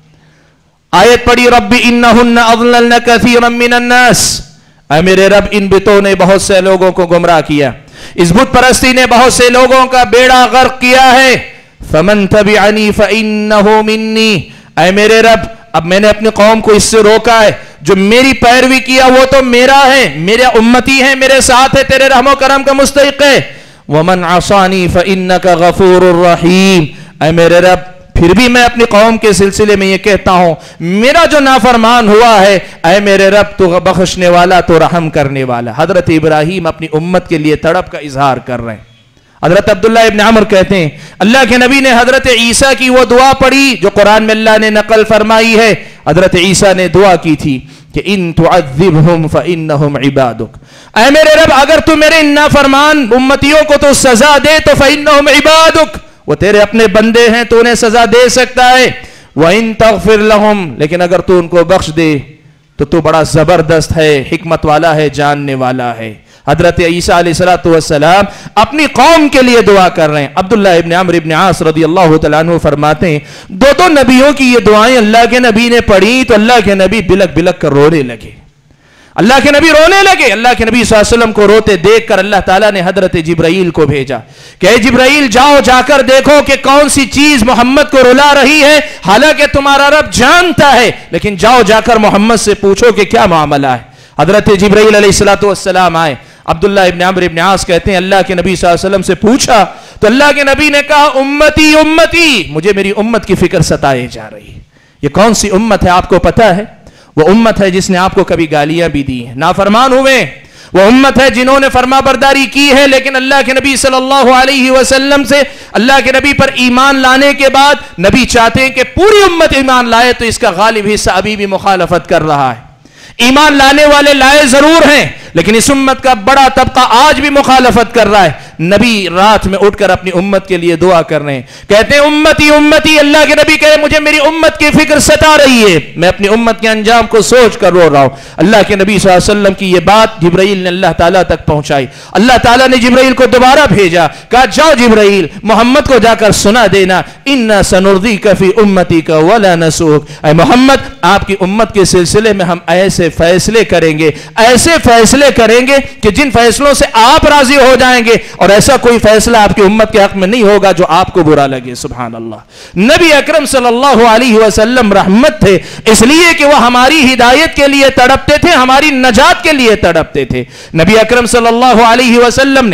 آیت پڑھی، رب انہن اضللن کثیرا من الناس، اے میرے رب ان بتوں نے بہت سے لوگوں کو گمراہ کیا، اس بت پرستی نے بہت سے لوگوں کا بیڑا غرق کیا ہے، فمن تبعنی فانہ منی، اے میرے رب اب میں نے اپنی قوم کو اس سے روکا ہے، جو میری پیروی کیا وہ تو میرا ہے، میرے امتی ہیں، میرے ساتھ ہے، تیرے رحم و کرم کا مستحق ہے، ومن عصانی فانک غفور الرحیم، اے میرے رب پھر بھی میں اپنی قوم کے سلسلے میں یہ کہتا ہوں میرا جو نافرمان ہوا ہے، اے میرے رب تو بخشنے والا، تو رحم کرنے والا۔ حضرت ابراہیم اپنی امت کے لیے تڑپ کا اظہار کر رہے ہیں۔ حضرت عبداللہ ابن عمر کہتے ہیں اللہ کے نبی نے حضرت عیسیٰ کی وہ دعا پڑھی جو قرآن میں اللہ نے نقل فرمائی ہے۔ حضرت عیسیٰ نے دعا کی تھی کہ ان تعذبہم فانہم عبادک، اے میرے رب اگر تو میرے ان نافرمان امتیوں کو تو سزا دے تو فانہم عبادک، وہ تیرے اپنے بندے ہیں، تو انہیں سزا دے سکتا ہے، وَإِن تَغْفِرْ لَهُمْ، لیکن اگر تو ان کو بخش دے تو بڑا زبردست ہے، حکمت والا ہے، جاننے والا ہے۔ حضرت عیسیٰ علیہ السلام اپنی قوم کے لیے دعا کر رہے ہیں۔ عبداللہ ابن عمرو ابن عاص رضی اللہ تعالیٰ عنہ فرماتے ہیں دو نبیوں کی یہ دعائیں اللہ کے نبی نے پڑھی تو اللہ کے نبی بلک بلک کر رونے لگے، اللہ کے نبی رونے لگے۔ اللہ کے نبی صلی اللہ علیہ وسلم کو روتے دیکھ کر اللہ تعالیٰ نے حضرت جبرائیل کو بھیجا کہ اے جبرائیل جاؤ، جا کر دیکھو کہ کون سی چیز محمد کو رلا رہی ہے، حالانکہ تمہارا رب جانتا ہے، لیکن جاؤ جا کر محمد سے پوچھو کہ کیا معاملہ ہے۔ حضرت جبرائیل علیہ السلام آئے۔ عبداللہ ابن عمرو ابن عاص کہتے ہیں اللہ کے نبی صلی اللہ علیہ وسلم سے پوچھا تو اللہ کے نبی نے کہا امتی امتی، مجھے میری امت کی فکر ستائے جا رہی ہے۔ یہ کون سی امت ہے آپ کو پتا ہے؟ وہ امت ہے جس نے آپ کو کبھی گالیاں بھی دی ہیں، نافرمان ہوئے، وہ امت ہے جنہوں نے فرما برداری کی ہے، لیکن اللہ کے نبی صلی اللہ علیہ وسلم سے، اللہ کے نبی پر ایمان لانے کے بعد نبی چاہتے ہیں کہ پوری امت ایمان لائے، تو اس کا غالب حصہ ابھی بھی مخالفت کر رہا ہے۔ ایمان لانے والے لائے ضرور ہیں، لیکن اس امت کا بڑا طبقہ آج بھی مخالفت کر رہا ہے۔ نبی رات میں اٹھ کر اپنی امت کے لیے دعا کر رہے ہیں، کہتے ہیں امتی امتی، اللہ کے نبی کہے مجھے میری امت کی فکر ستا رہی ہے، میں اپنی امت کے انجام کو سوچ کر رو رہا ہوں۔ اللہ کے نبی صلی اللہ علیہ وسلم کی یہ بات جبرائیل نے اللہ تعالیٰ تک پہنچائی۔ اللہ تعالیٰ نے جبرائیل کو دوبارہ بھیجا، کہا جاؤ جبرائیل محمد کو جا کر سنا دینا، اِنَّا سَنُرْضِيكَ فِي أُمَّتِكَ وَلَا نَسُوكَ، اے محمد آپ کی امت کے سلسلے میں ہم ایسے فیصلے کریں گے، ایسے فیصلے کریں گے کہ جن فیصلوں سے آپ راضی ہو جائیں گے، اور ایسا کوئی فیصلہ آپ کی امت کے حق میں نہیں ہوگا جو آپ کو برا لگے۔ سبحان اللہ۔ نبی اکرم صلی اللہ علیہ وسلم رحمت تھے، اس لیے کہ وہ ہماری ہدایت کے لیے تڑپتے تھے، ہماری نجات کے لیے تڑپتے تھے۔ نبی اکرم صلی اللہ علیہ وسلم نے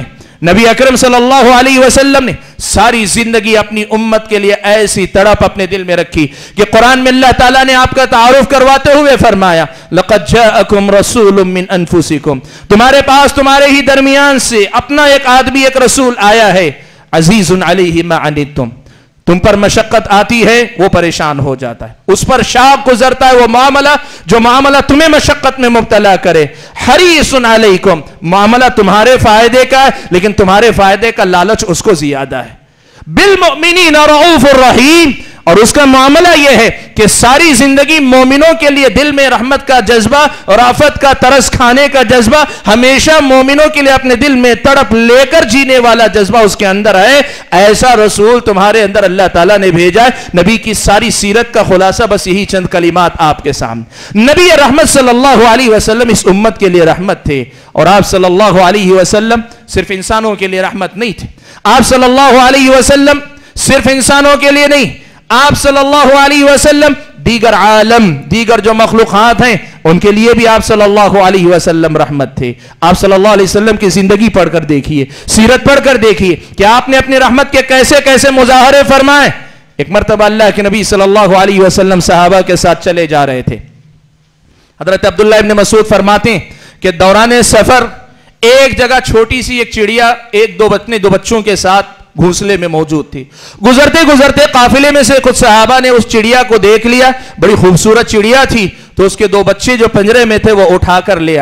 نبی اکرم صلی اللہ علیہ وسلم نے ساری زندگی اپنی امت کے لیے ایسی تڑپ اپنے دل میں رکھی کہ قرآن میں اللہ تعالیٰ نے آپ کا تعارف کرواتے ہوئے فرمایا لَقَدْ جَاءَكُمْ رَسُولٌ مِّنْ أَنفُسِكُمْ، تمہارے پاس تمہارے ہی درمیان سے اپنا ایک آدمی ایک رسول آیا ہے، عزیز علیہ ما عنتم، تم پر مشقت آتی ہے وہ پریشان ہو جاتا ہے، اس پر شاق گزرتا ہے وہ معاملہ جو معاملہ تمہیں مشقت میں مبتلا کرے، حریص علیکم، معاملہ تمہارے فائدے کا ہے لیکن تمہارے فائدے کا لالچ اس کو زیادہ ہے، بالمؤمنین رؤوف الرحیم، اور اس کا معاملہ یہ ہے کہ ساری زندگی مومنوں کے لیے دل میں رحمت کا جذبہ اور آفت کا ترس کھانے کا جذبہ، ہمیشہ مومنوں کے لیے اپنے دل میں تڑپ لے کر جینے والا جذبہ اس کے اندر ہے، ایسا رسول تمہارے اندر اللہ تعالیٰ نے بھیجا ہے۔ نبی کی ساری سیرت کا خلاصہ بس یہی چند کلمات آپ کے سامنے۔ نبی رحمت صلی اللہ علیہ وسلم اس امت کے لیے رحمت تھے، اور آپ صلی اللہ علیہ وسلم صرف انسانوں کے لیے رحمت نہیں تھے، آپ صلی اللہ علیہ وسلم صرف انسانوں کے لیے نہیں، آپ صلی اللہ علیہ وسلم دیگر عالم، دیگر جو مخلوقات ہیں ان کے لیے بھی آپ صلی اللہ علیہ وسلم رحمت تھے۔ آپ صلی اللہ علیہ وسلم کی زندگی پڑھ کر دیکھیے، سیرت پڑھ کر دیکھیے کہ آپ نے اپنی رحمت کے کیسے کیسے مظاہرے فرمائے۔ ایک مرتبہ اللہ کے نبی صلی اللہ علیہ وسلم صحابہ کے ساتھ چلے جا رہے تھے، حضرت عبداللہ ابن مسعود فرماتے ہیں کہ دوران سفر ایک جگہ چھوٹی سی ایک چڑیا دو بچوں کے ساتھ گھونسلے میں موجود تھی، گزرتے گزرتے قافلے میں سے کچھ صحابہ نے اس چڑیا کو دیکھ لیا، بڑی خوبصورت چڑیا تھی، تو اس کے دو بچے جو پنجرے میں تھے وہ اٹھا کر لے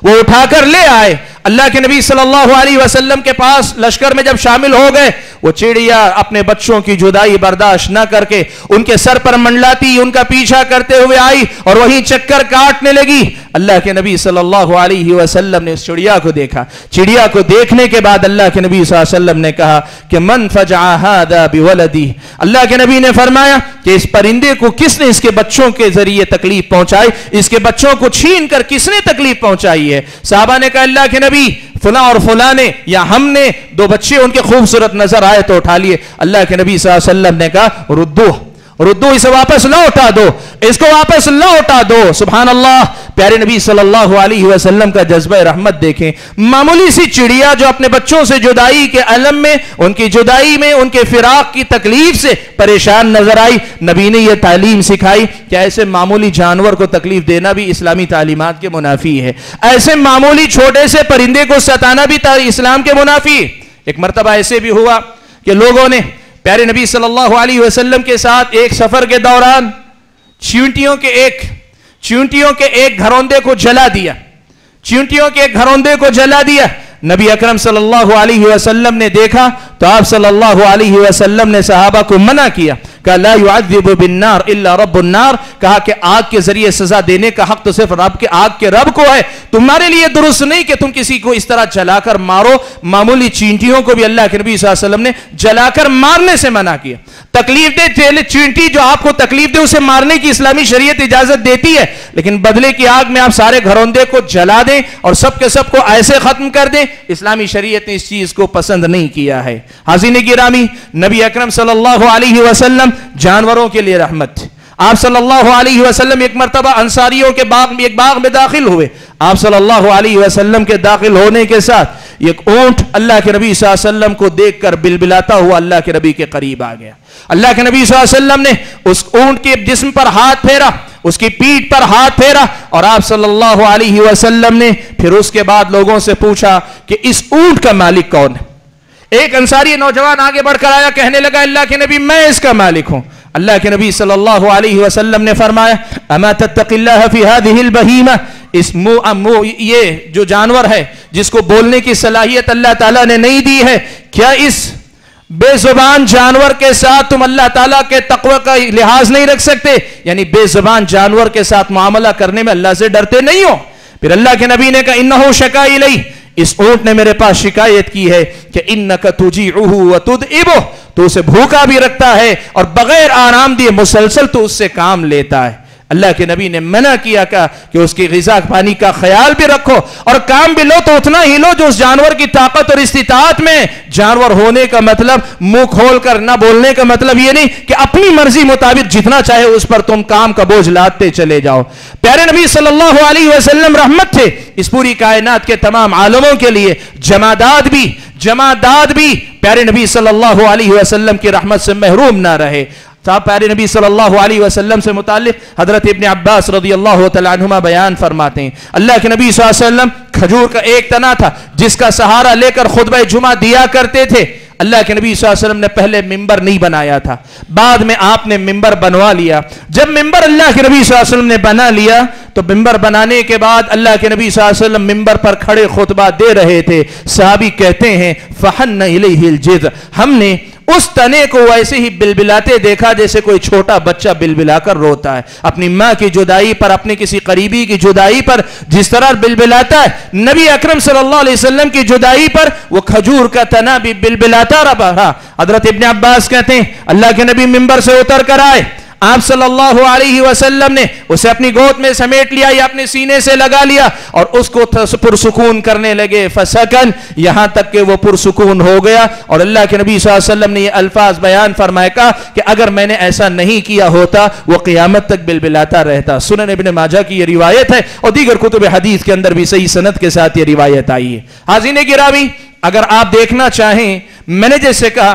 آئے، اللہ کے نبی صلی اللہ علیہ وسلم کے پاس لشکر میں جب شامل ہو گئے، وہ چڑیا اپنے بچوں کی جدائی برداشت نہ کر کے ان کے سر پر منڈلاتی ان کا پیچھا کرتے ہوئے آئی اور وہیں چکر کاٹنے لگی۔ اللہ کے نبی صلی اللہ علیہ وسلم نے اس چڑیا کو دیکھا، چڑیا کو دیکھنے کے بعد اللہ کے نبی صلی اللہ علیہ وسلم نے کہا کہ من فجع هذا بولدی، اللہ کے نبی نے فرمایا کہ اس پرندے کو کس نے اس کے بچوں کے ذریعے تکلیف پہنچائی، اس کے بچوں کو چھین کر کس نے تکلیف پہنچائی ہے؟ صحابہ نے کہا اللہ کے نبی فلاں اور فلاں نے یا ہم نے، دو بچے ان کے خوبصورت نظر آئے تو اٹھا لیے۔ اللہ کے نبی صلی اللہ علیہ وسلم نے کہا ردو، اسے واپس لوٹا دو، اس کو واپس لوٹا دو۔ سبحان اللہ، پیارے نبی صلی اللہ علیہ وسلم کا جذبہ رحمت دیکھیں، معمولی سی چڑیا جو اپنے بچوں سے جدائی کے علم میں، ان کی جدائی میں، ان کے فراق کی تکلیف سے پریشان نظر آئی، نبی نے یہ تعلیم سکھائی کہ ایسے معمولی جانور کو تکلیف دینا بھی اسلامی تعلیمات کے منافی ہے، ایسے معمولی چھوٹے سے پرندے کو ستانا بھی اسلام کے منافی ہے۔ ایک مرتبہ ایسے بھی ہوا کہ لوگوں نے پیارے نبی صلی اللہ علیہ وسلم کے ساتھ ایک سفر کے دوران چیونٹیوں کے ایک گھروندے کو جلا دیا، نبی اکرم صلی اللہ علیہ وسلم نے دیکھا تو آپ صلی اللہ علیہ وسلم نے صحابہ کو منع کیا، کہا لا يعذب بالنار الا رب النار، کہا کہ آگ کے ذریعے سزا دینے کا حق تو صرف آگ کے رب کو ہے، تمہارے لیے درست نہیں کہ تم کسی کو اس طرح جلا کر مارو۔ معمولی چینٹیوں کو بھی اللہ کے نبی صلی اللہ علیہ وسلم نے جلا کر مارنے سے منع کیا۔ تکلیف دے چینٹی جو آپ کو تکلیف دے اسے مارنے کی اسلامی شریعت اجازت دیتی ہے، لیکن بدلے کی آگ میں آپ سارے گھروندے کو جلا دیں اور سب کے سب کو ایسے ختم کر دیں، اسلامی شریعت نے اس چیز کو پسند نہیں کیا ہے۔ حاضرین گرامی، نبی اکرم صلی اللہ علیہ وسلم جانوروں کے لیے رحمت، آپ صلی اللہ علیہ وسلم ایک مرتبہ انصاریوں کے ایک باغ میں داخل ہوئے، آپ صلی اللہ علیہ وسلم کے داخل ہونے کے ساتھ ایک اونٹ اللہ کے نبی صلی اللہ علیہ وسلم کو دیکھ کر بلبلاتا ہوا اللہ کے نبی کے قریب آ گیا۔ اللہ کے نبی صلی اللہ علیہ وسلم نے اس اونٹ کے جسم پر ہاتھ پھیرا، اس کی پیٹھ پر ہاتھ پھیرا، اور آپ صلی اللہ علیہ وسلم نے پھر اس کے بعد لوگوں سے پوچھا کہ اس اونٹ کا مالک کون ہے؟ ایک انصاری نوجوان آگے بڑھ کر آیا، کہنے لگا اللہ کے نبی میں اس کا مالک ہوں۔ اللہ کے نبی صلی اللہ علیہ وسلم نے فرمایا اما تتقی اللہ فی هذه البہیمہ، یہ جو جانور ہے جس کو بولنے کی صلاحیت اللہ تعالیٰ نے نہیں دی ہے، کیا اس بے زبان جانور کے ساتھ تم اللہ تعالیٰ کے تقوی کا لحاظ نہیں رکھ سکتے؟ یعنی بے زبان جانور کے ساتھ معاملہ کرنے میں اللہ سے ڈرتے نہیں ہو؟ پھر اللہ کے نبی نے کہا انہو شکا الی، اس اونٹ نے میرے پاس شکایت کی ہے کہ انک تجیعہ وتدعبہ، تو اسے بھوکا بھی رکھتا ہے اور بغیر آرام دیے مسلسل تو اس سے کام لیتا ہے۔ اللہ کے نبی نے منع کیا کہ اس کی غذا پانی کا خیال بھی رکھو اور کام بھی لو تو اتنا ہی لو جو اس جانور کی طاقت اور استطاعت میں۔ جانور ہونے کا مطلب منہ کھول کر نہ بولنے کا مطلب یہ نہیں کہ اپنی مرضی مطابق جتنا چاہے اس پر تم کام کا بوجھ لاتے چلے جاؤ۔ پیارے نبی صلی اللہ علیہ وسلم رحمت تھے اس پوری کائنات کے تمام عالموں کے لیے، جمادات بھی जमादात भी प्यारे नबी सल्लल्लाहु अलैहि वसल्लम की रहमत से महरूम ना रहे। साहब प्यारे नबी सल्लल्लाहु अलैहि वसल्लम से मुताल्लिक हजरत इब्न अब्बास रज़ियल्लाहु तआला अन्हुमा बयान फरमाते हैं, अल्लाह के नबी सल्लल्लाहु अलैहि वसल्लम खजूर का एक तना था जिसका सहारा लेकर खुतबा जुमा दिया करते थे। अल्लाह के नबी सल्लल्लाहु अलैहि वसल्लम ने पहले मिंबर नहीं बनाया था, बाद में आपने मिंबर बनवा लिया। जब मिंबर अल्लाह के नबी सल्लल्लाहु अलैहि वसल्लम ने बना लिया तो मिंबर बनाने के बाद अल्लाह के नबी सल्लल्लाहु अलैहि वसल्लम मिंबर पर खड़े खुतबा दे रहे थे। सहाबी कहते हैं फहन्न इलैहिल जिज़, हमने उस तने को वैसे ही बिलबिलाते देखा जैसे कोई छोटा बच्चा बिलबिलाकर रोता है। अपनी माँ की जुदाई पर, अपने किसी करीबी की जुदाई पर जिस तरह बिलबिलाता है, नबी अकरम सल्लल्लाहु अलैहि वसल्लम की जुदाई पर वो खजूर का तना भी बिलबिलाता रहा। हजरत इब्न अब्बास कहते हैं अल्लाह के नबी मिंबर से उतर कर आए, आप सल्लल्लाहु अलैहि वसल्लम ने उसे अपनी गोद में समेट लिया या अपने सीने से लगा लिया और उसको पुरसुकून करने लगे। फसकन, यहां तक कि वो पुरसुकून हो गया। और अल्लाह के नबी सल्लल्लाहु अलैहि वसल्लम ने ये अल्फाज बयान फरमाया का कि अगर मैंने ऐसा नहीं किया होता वो क़यामत तक बिलबिलाता रहता। सुनन इब्न माजा की ये रिवायत है और दीगर कुतुब हदीस के अंदर भी सही सनद के साथ ये रिवायत आई है। हाज़िने गिरामी, अगर आप देखना चाहें, मैंने जैसे कहा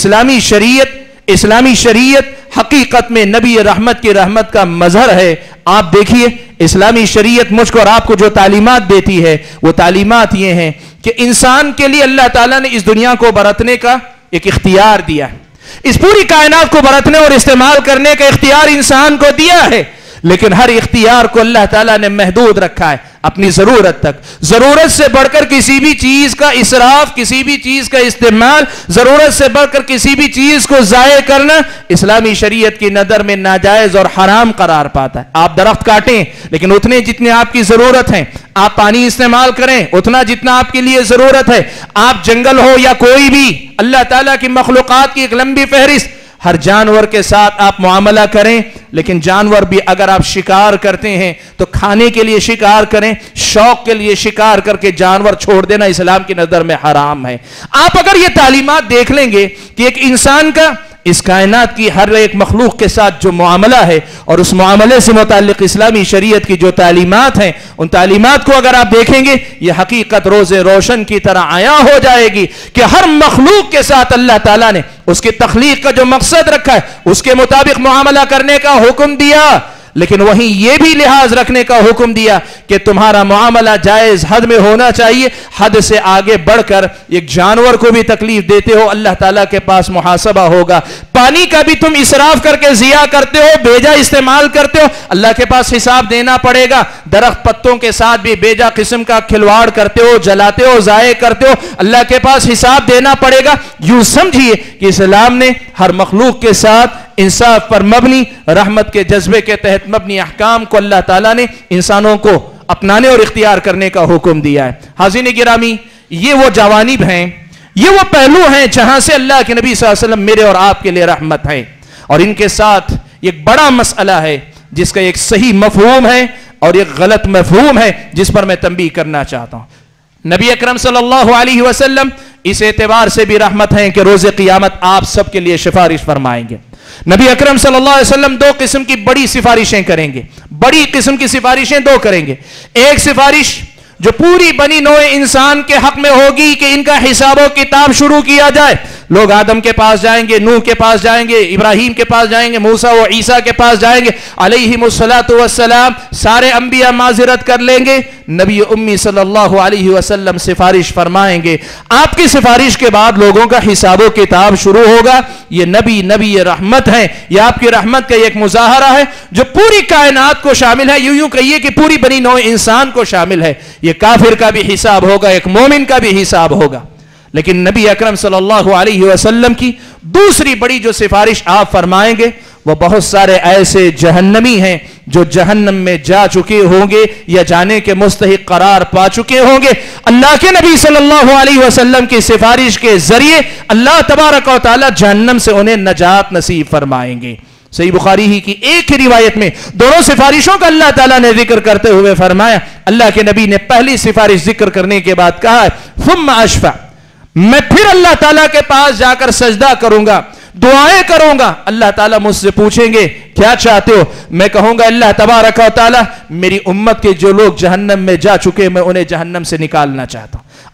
इस्लामी शरीयत हकीकत में नबी रहमत की रहमत का मजहर है। आप देखिए इस्लामी शरीयत मुझको और आपको जो तालीमात देती है वो तालीमात ये हैं कि इंसान के लिए अल्लाह ताला ने इस दुनिया को बरतने का एक इख्तियार दिया है। इस पूरी कायनात को बरतने और इस्तेमाल करने का इख्तियार इंसान को दिया है, लेकिन हर इख्तियार को अल्लाह ताला ने महदूद रखा है अपनी जरूरत तक। जरूरत से बढ़कर किसी भी चीज का इसराफ, किसी भी चीज का इस्तेमाल, जरूरत से बढ़कर किसी भी चीज को जाये करना इस्लामी शरीयत की नजर में नाजायज और हराम करार पाता है। आप दरख्त काटें लेकिन उतने जितने आपकी जरूरत है, आप पानी इस्तेमाल करें उतना जितना आपके लिए जरूरत है। आप जंगल हो या कोई भी अल्लाह ताला की मखलूकात की एक लंबी फहरिस्त, हर जानवर के साथ आप मुआमला करें, लेकिन जानवर भी अगर आप शिकार करते हैं तो खाने के लिए शिकार करें, शौक के लिए शिकार करके जानवर छोड़ देना इस्लाम की नजर में हराम है। आप अगर ये तालीमात देख लेंगे कि एक इंसान का इस कायनात की हर एक मखलूक के साथ जो मुआमला है और उस मुआमले से मुताल्लिक इस्लामी शरीयत की जो तालीमात हैं, उन तालीमात को अगर आप देखेंगे ये हकीकत रोज़े रोशन की तरह आया हो जाएगी कि हर मखलूक के साथ अल्लाह ताला ने उसकी तख्लीक का जो मकसद रखा है उसके मुताबिक मुआमला करने का हुक्म दिया, लेकिन वहीं यह भी लिहाज रखने का हुक्म दिया कि तुम्हारा मुआमला जायज हद में होना चाहिए। हद से आगे बढ़कर एक जानवर को भी तकलीफ देते हो, अल्लाह ताला के पास मुहासबा होगा। पानी का भी तुम इसराफ करके जिया करते हो, बेजा इस्तेमाल करते हो, अल्लाह के पास हिसाब देना पड़ेगा। दरख्त पत्तों के साथ भी बेजा किस्म का खिलवाड़ करते हो, जलाते हो, जाये करते हो, अल्लाह के पास हिसाब देना पड़ेगा। यूं समझिए कि इस्लाम ने हर मखलूक के साथ इंसाफ पर मबनी, रहमत के जज्बे के तहत मबनी अहकाम को अल्लाह ताला ने इंसानों को अपनाने और इख्तियार करने का हुक्म दिया है। हाज़िन गिरामी, ये वो जवानिब हैं, ये वो पहलू हैं जहां से अल्लाह के नबी सल्लल्लाहु अलैहि वसल्लम मेरे और आपके लिए रहमत है। और इनके साथ एक बड़ा मसला है जिसका एक सही मफहूम है और एक गलत मफहूम है जिस पर मैं तंबीह करना चाहता हूं। नबी अकरम सल्लल्लाहु अलैहि वसल्लम इस एतबार से भी रहमत है कि रोज़े क़ियामत आप सबके लिए सिफारिश फरमाएंगे। नबी अकरम सल्लल्लाहु अलैहि वसल्लम दो किस्म की बड़ी सिफारिशें करेंगे, बड़ी किस्म की सिफारिशें दो करेंगे। एक सिफारिश जो पूरी बनी नौए इंसान के हक में होगी कि इनका हिसाबो किताब शुरू किया जाए। लोग आदम के पास जाएंगे, नूह के पास जाएंगे, इब्राहिम के पास जाएंगे, मूसा व ईसा के पास जाएंगे अलैहिमुस्सलातु वस्सलाम, सारे अंबिया माजिरत कर लेंगे। नबी उम्मी सल्लल्लाहु अलैहि वसल्लम सिफारिश फरमाएंगे। आपकी सिफारिश के बाद लोगों का हिसाबो किताब शुरू होगा। ये नबी रहमत है, ये आपकी रहमत का एक मुजाहरा है जो पूरी कायनात को शामिल है। यूं कहिए कि पूरी बनी नौ इंसान को शामिल है। ये काफिर का भी हिसाब होगा, एक मोमिन का भी हिसाब होगा। लेकिन नबी अकरम सल्लल्लाहु अलैहि वसल्लम की दूसरी बड़ी जो सिफारिश आप फरमाएंगे वो बहुत सारे ऐसे जहन्नमी हैं जो जहन्नम में जा चुके होंगे या जाने के मुस्तहिक करार पा चुके होंगे। अल्लाह के नबी सल्लल्लाहु अलैहि वसल्लम की सिफारिश के जरिए अल्लाह तबारक व तआला जहन्नम से उन्हें नजात नसीब फरमाएंगे। सही बुखारी ही की एक ही रिवायत में दोनों सिफारिशों का अल्लाह ताला ने जिक्र करते हुए फरमाया, अल्लाह के नबी ने पहली सिफारिश जिक्र करने के बाद कहा है फुम्मा अशफा, मैं फिर अल्लाह ताला के पास जाकर सजदा करूंगा, दुआएं करूंगा। अल्लाह ताला मुझसे पूछेंगे क्या चाहते हो? मैं कहूंगा अल्लाह तबारक व तआला मेरी उम्मत के जो लोग जहन्नम में जा चुके मैं उन्हें जहन्नम से निकालना चाहता हूं।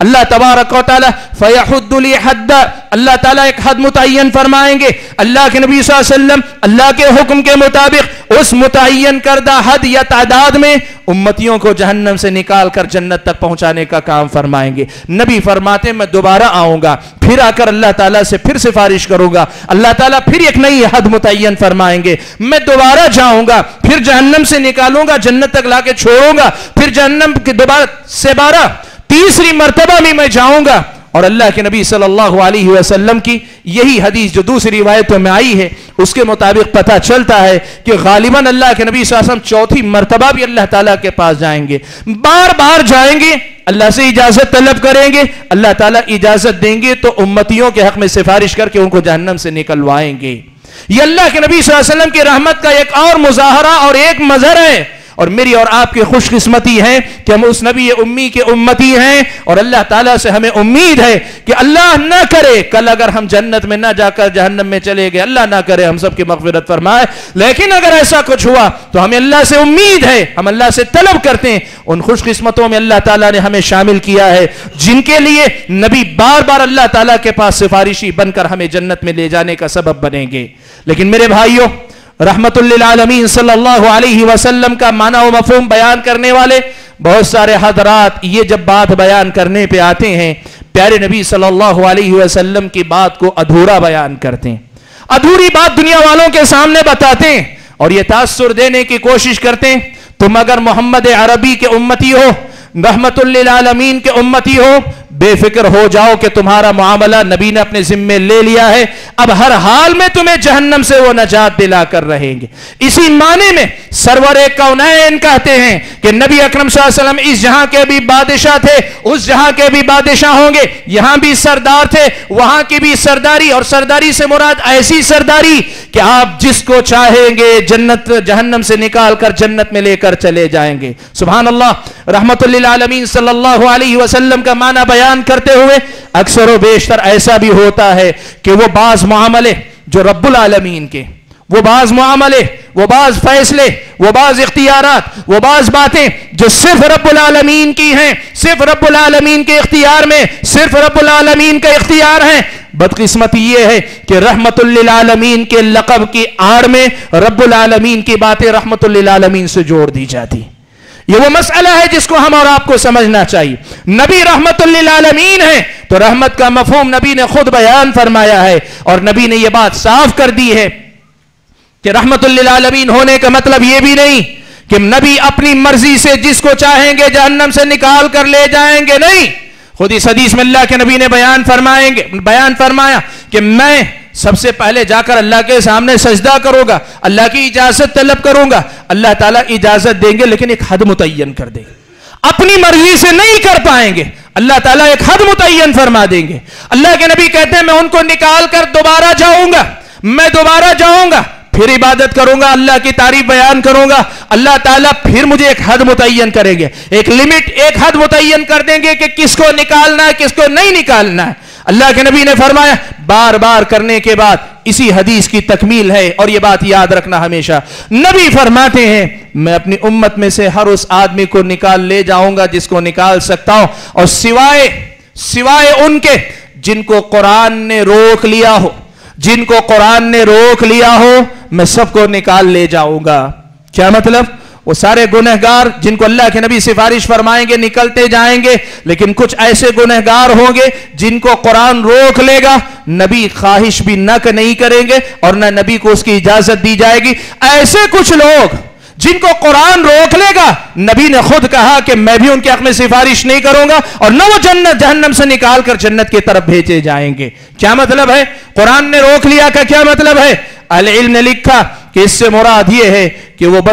اللہ تبارک و تعالی فیحد لی حد، اللہ تعالیٰ ایک حد متعین فرمائیں گے. اللہ کے نبی صلی اللہ علیہ وسلم اللہ کے حکم کے مطابق اس متعین کردہ حد یا تعداد میں امتیوں کو جہنم سے نکال کر جنت تک پہنچانے کا کام فرمائیں گے. نبی فرماتے ہیں میں دوبارہ آؤں گا، پھر آ کر اللہ تعالیٰ سے پھر سفارش کروں گا، اللہ تعالیٰ پھر ایک نئی حد متعین فرمائیں گے، میں دوبارہ جاؤں گا، پھر جہنم سے نکالوں گا، جنت تک لا کے چھوڑوں گا، پھر جہنم کے دوبارہ تیسری مرتبہ بھی میں جاؤں گا. اور اللہ کے نبی صلی اللہ علیہ وسلم کی یہی حدیث جو دوسری روایتوں میں آئی ہے اس کے مطابق پتہ چلتا ہے کہ غالباً اللہ کے نبی صلی اللہ علیہ وسلم چوتھی مرتبہ بھی اللہ تعالیٰ کے پاس جائیں گے، بار بار جائیں گے، اللہ سے اجازت طلب کریں گے، اللہ تعالیٰ اجازت دیں گے تو امتیوں کے حق میں سفارش کر کے ان کو جہنم سے نکلوائیں گے. یہ اللہ کے نبی صلی اللہ علیہ وسلم کی رحمت کا ایک اور مظاہرہ اور ایک مظہر ہے. اور میری اور آپ کی خوش قسمتی ہے کہ ہم اس نبی امی کے امتی ہیں، اور اللہ تعالیٰ سے ہمیں امید ہے کہ اللہ نہ کرے کل اگر ہم جنت میں نہ جا کر جہنم میں چلے گئے، اللہ نہ کرے ہم سب کی مغفرت فرمائے، لیکن اگر ایسا کچھ ہوا تو ہمیں اللہ سے امید ہے، ہم اللہ سے طلب کرتے ہیں ان خوش قسمتوں میں اللہ تعالیٰ نے ہمیں شامل کیا ہے جن کے لیے نبی بار بار اللہ تعالیٰ کے پاس سفارشی بن کر ہمیں جنت میں لے جانے کا سبب بنیں گے. لیکن میرے بھائیوں، رحمت للعالمین صلی اللہ علیہ وسلم کا معنی و مفہوم بیان کرنے والے بہت سارے حضرات یہ جب بات بیان کرنے پہ آتے ہیں پیارے نبی صلی اللہ علیہ وسلم کی بات کو ادھورا بیان کرتے ہیں، ادھوری بات دنیا والوں کے سامنے بتاتے ہیں اور یہ تاثر دینے کی کوشش کرتے ہیں تم اگر محمد عربی کے امتی ہو، رحمت للعالمین کے امتی ہو، بے فکر ہو جاؤ کہ تمہارا معاملہ نبی نے اپنے ذمے لے لیا ہے، اب ہر حال میں تمہیں جہنم سے وہ نجات دلا کر رہیں گے. اسی معنی میں سرور کونین کہتے ہیں کہ نبی اکرم صلی اللہ علیہ وسلم اس جہاں کے بھی بادشاہ تھے، اس جہاں کے بھی بادشاہ ہوں گے، یہاں بھی سردار تھے، وہاں کی بھی سرداری، اور سرداری سے مراد ایسی سرداری کہ آپ جس کو چاہیں گے جہنم سے نکال کر جنت میں لے کر چلے جائیں گے. سبحان اللہ. رحمت للعالمین صلی اللہ علیہ وسلم کا معنی بیان کرتے ہوئے اکثر و بیشتر ایسا بھی ہوتا ہے کہ وہ بعض معاملے جو رب العالمین کے، وہ بعض معاملے، وہ بعض فیصلے، وہ بعض اختیارات، وہ بعض باتیں جو صرف رب العالمین کی ہیں، صرف رب العالمین کے اختیار میں، صرف رب العالمین کا اختیار ہے. بدقسمتی یہ ہے کہ رحمت للعالمین کے لقب کی آڑ میں رب العالمین کی باتیں رحمت للعالمین سے جوڑ دی جاتی. یہ وہ مسئلہ ہے جس کو ہم اور آپ کو سمجھنا چاہیے. نبی رحمت للعالمین ہے تو رحمت کا مفہوم نبی نے خود بیان فرمایا ہے، اور نبی نے یہ بات صاف کر دی ہے کہ رحمت للعالمین ہونے کا مطلب یہ بھی نہیں کہ نبی اپنی مرضی سے جس کو چاہیں گے جہنم سے نکال کر لے جائیں گے. نہیں، خود اس حدیث میں اللہ کے نبی نے بیان فرمایا کہ میں سب سے پہلے جا کر اللہ کے سامنے سجدہ کروں گا، اللہ کی اجازت طلب کروں گا، اللہ تعالیٰ اجازت دیں گے لیکن ایک حد متعین کر دیں گے. اپنی مرضی سے نہیں کر پائیں گے، اللہ تعالیٰ ایک حد متعین فرما دیں گے. اللہ کے نبی کہتے ہیں میں ان کو نکال کر دوبارہ جاؤں گا، میں دوبارہ جاؤں گا، پھر عبادت کروں گا، اللہ کی تعریف بیان کروں گا، اللہ تعالیٰ پھر مجھے ایک حد متعین کریں گے، ایک لمٹ، ایک حد متعین کر دیں گے کہ کس کو نکالنا ہے کس کو نہیں نکالنا ہے. اللہ کے نبی نے فرمایا بار بار کرنے کے بعد اسی حدیث کی تکمیل ہے، اور یہ بات یاد رکھنا ہمیشہ. نبی فرماتے ہیں میں اپنی امت میں سے ہر اس آدمی کو نکال لے جاؤں گا جس کو نکال سکتا ہوں، اور سوائے ان کے جن کو قرآن نے روک لیا ہو، جن کو قرآن نے روک لیا ہو میں سب کو نکال لے جاؤں گا. کیا مطلب؟ وہ سارے گنہگار جن کو اللہ کے نبی سفارش فرمائیں گے نکلتے جائیں گے، لیکن کچھ ایسے گنہگار ہوں گے جن کو قرآن روک لے گا، نبی خواہش بھی نہ نہیں کریں گے اور نہ نبی کو اس کی اجازت دی جائے گی. ایسے کچھ لوگ جن کو قرآن روک لے گا، نبی نے خود کہا کہ میں بھی ان کے حق میں سفارش نہیں کروں گا، اور نہ وہ جہنم سے نکال کر جنت کی طرف بھیجے جائیں گے. کیا مطلب ہے؟ قرآن نے روک لیا کا کیا مطلب ہے؟ اہل علم نے لکھا کہ اس سے مراد یہ ہے کہ وہ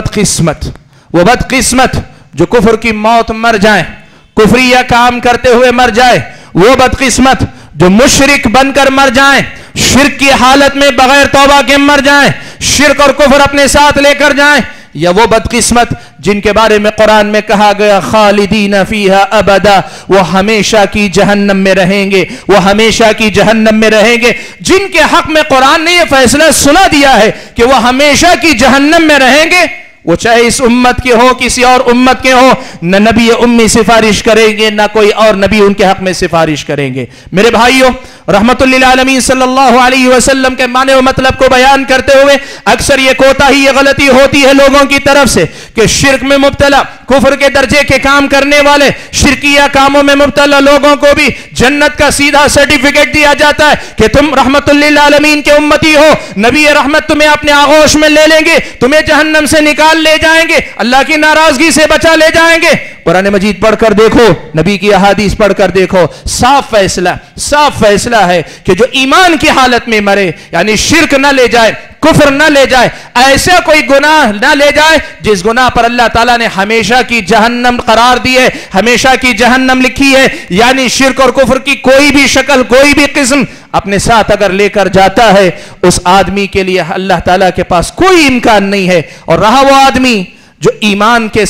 بدقسمت جو کفر کی موت مر جائیں، کفریہ کام کرتے ہوئے مر جائے، وہ بدقسمت جو مشرک بن کر مر جائیں، شرک کی حالت میں بغیر توبہ کے مر جائیں، شرک اور کفر اپنے ساتھ لے کر جائیں، یا وہ بدقسمت جن کے بارے میں قرآن میں کہا گیا خالدین فیہا ابدا، وہ ہمیشہ کی جہنم میں رہیں گے، وہ ہمیشہ کی جہنم میں رہیں گے. جن کے حق میں قرآن نے یہ فیصلہ سنا دیا ہے کہ وہ ہمیشہ کی جہنم میں رہیں گے، वो चाहे इस उम्मत के हो किसी और उम्मत के हो, न नबी उम्मी सिफारिश करेंगे न कोई और नबी उनके हक में सिफारिश करेंगे। मेरे भाइयों, रहमतुल लिल आलमीन सल्लल्लाहु अलैहि वसल्लम के माने व मतलब को बयान करते हुए अक्सर ये कोताही, ये गलती होती है लोगों की तरफ से कि शिर्क में मुब्तला, कुफ्र के दर्जे के काम करने वाले, शिरकिया कामों में मुब्तला लोगों को भी जन्नत का सीधा सर्टिफिकेट दिया जाता है कि तुम रहमतुल लिल आलमीन के उम्मती हो, नबी रहमत तुम्हें अपने आगोश में ले लेंगे, तुम्हें जहन्नम से निकाल ले जाएंगे, अल्लाह की नाराजगी से बचा ले जाएंगे। कुरान मजीद पढ़कर देखो, नबी की अहादीस पढ़कर देखो, साफ फैसला है कि जो ईमान की हालत में मरे, यानी शिर्क न ले जाए, कुफ्र न ले जाए, ऐसा कोई गुनाह न ले जाए जिस गुनाह पर अल्लाह ताला ने हमेशा की जहन्नम करार दी है, हमेशा की जहन्नम लिखी है, यानी शिर्क और कुफ्र की कोई भी शक्ल, कोई भी किस्म अपने साथ अगर लेकर जाता है, उस आदमी के लिए अल्लाह ताला के पास कोई इम्कान नहीं है। और रहा वो आदमी जो ईमान के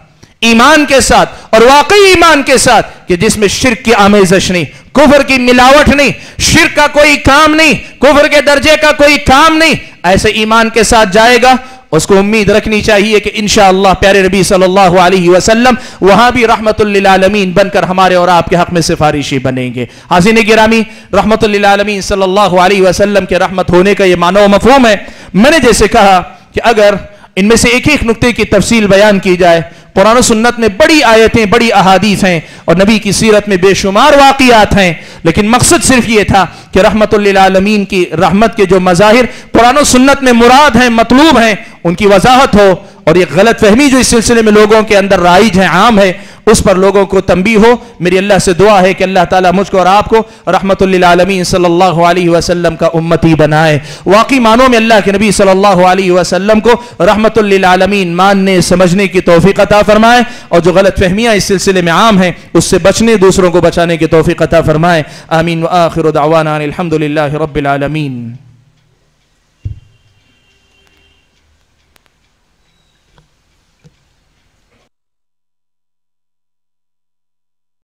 साथ और वाकई ईमान के साथ कि जिसमें शिर्क की आमेज़श नहीं, कुफ्र की मिलावट नहीं, शिर्क का कोई काम नहीं, कुफ्र के दर्जे का कोई काम नहीं, ऐसे ईमान के साथ जाएगा, उसको उम्मीद रखनी चाहिए कि इंशाअल्लाह प्यारे नबी सल्लल्लाहु अलैहि वसल्लम वहां भी रहमतुल लिल आलमीन बनकर हमारे और आपके हक में सिफारिशी बनेंगे। हाज़िरीन गिरामी, रहमतुल लिल आलमीन सल्लल्लाहु अलैहि वसल्लम के रहमत होने का ये मानो मफहूम है। मैंने जैसे कहा कि अगर इनमें से एक एक नुक्ते की तफसील बयान की जाए, कुरान और सुन्नत में बड़ी आयतें, बड़ी अहादीस हैं और नबी की सीरत में बेशुमार वाक़ियात हैं, लेकिन मकसद सिर्फ ये था कि रहमतुल लिल आलमीन की रहमत के जो मज़ाहिर कुरान और सुन्नत में मुराद हैं, मतलूब हैं, उनकी वजाहत हो। और ये गलत फहमी जो इस सिलसिले में लोगों के अंदर राइज है, आम है, उस पर लोगों को तंबीह हो। मेरी अल्लाह से दुआ है कि अल्लाह ताला मुझको और आपको रहमतुल लिल आलमीन सल्लल्लाहु अलैहि वसल्लम का उम्मती बनाए। वाकई मानों में अल्लाह के नबी सल्लल्लाहु अलैहि वसल्लम को रहमतुल लिल आलमीन मानने समझने की तौफीक अता फरमाए, और जो गलत फहमियां इस सिलसिले में आम हैं उससे बचने, दूसरों को बचाने की तौफीक अता फरमाए। आमीन व आखिरु दअवाना अनिल हम्दुलिल्लाहि रब्बिल आलमीन।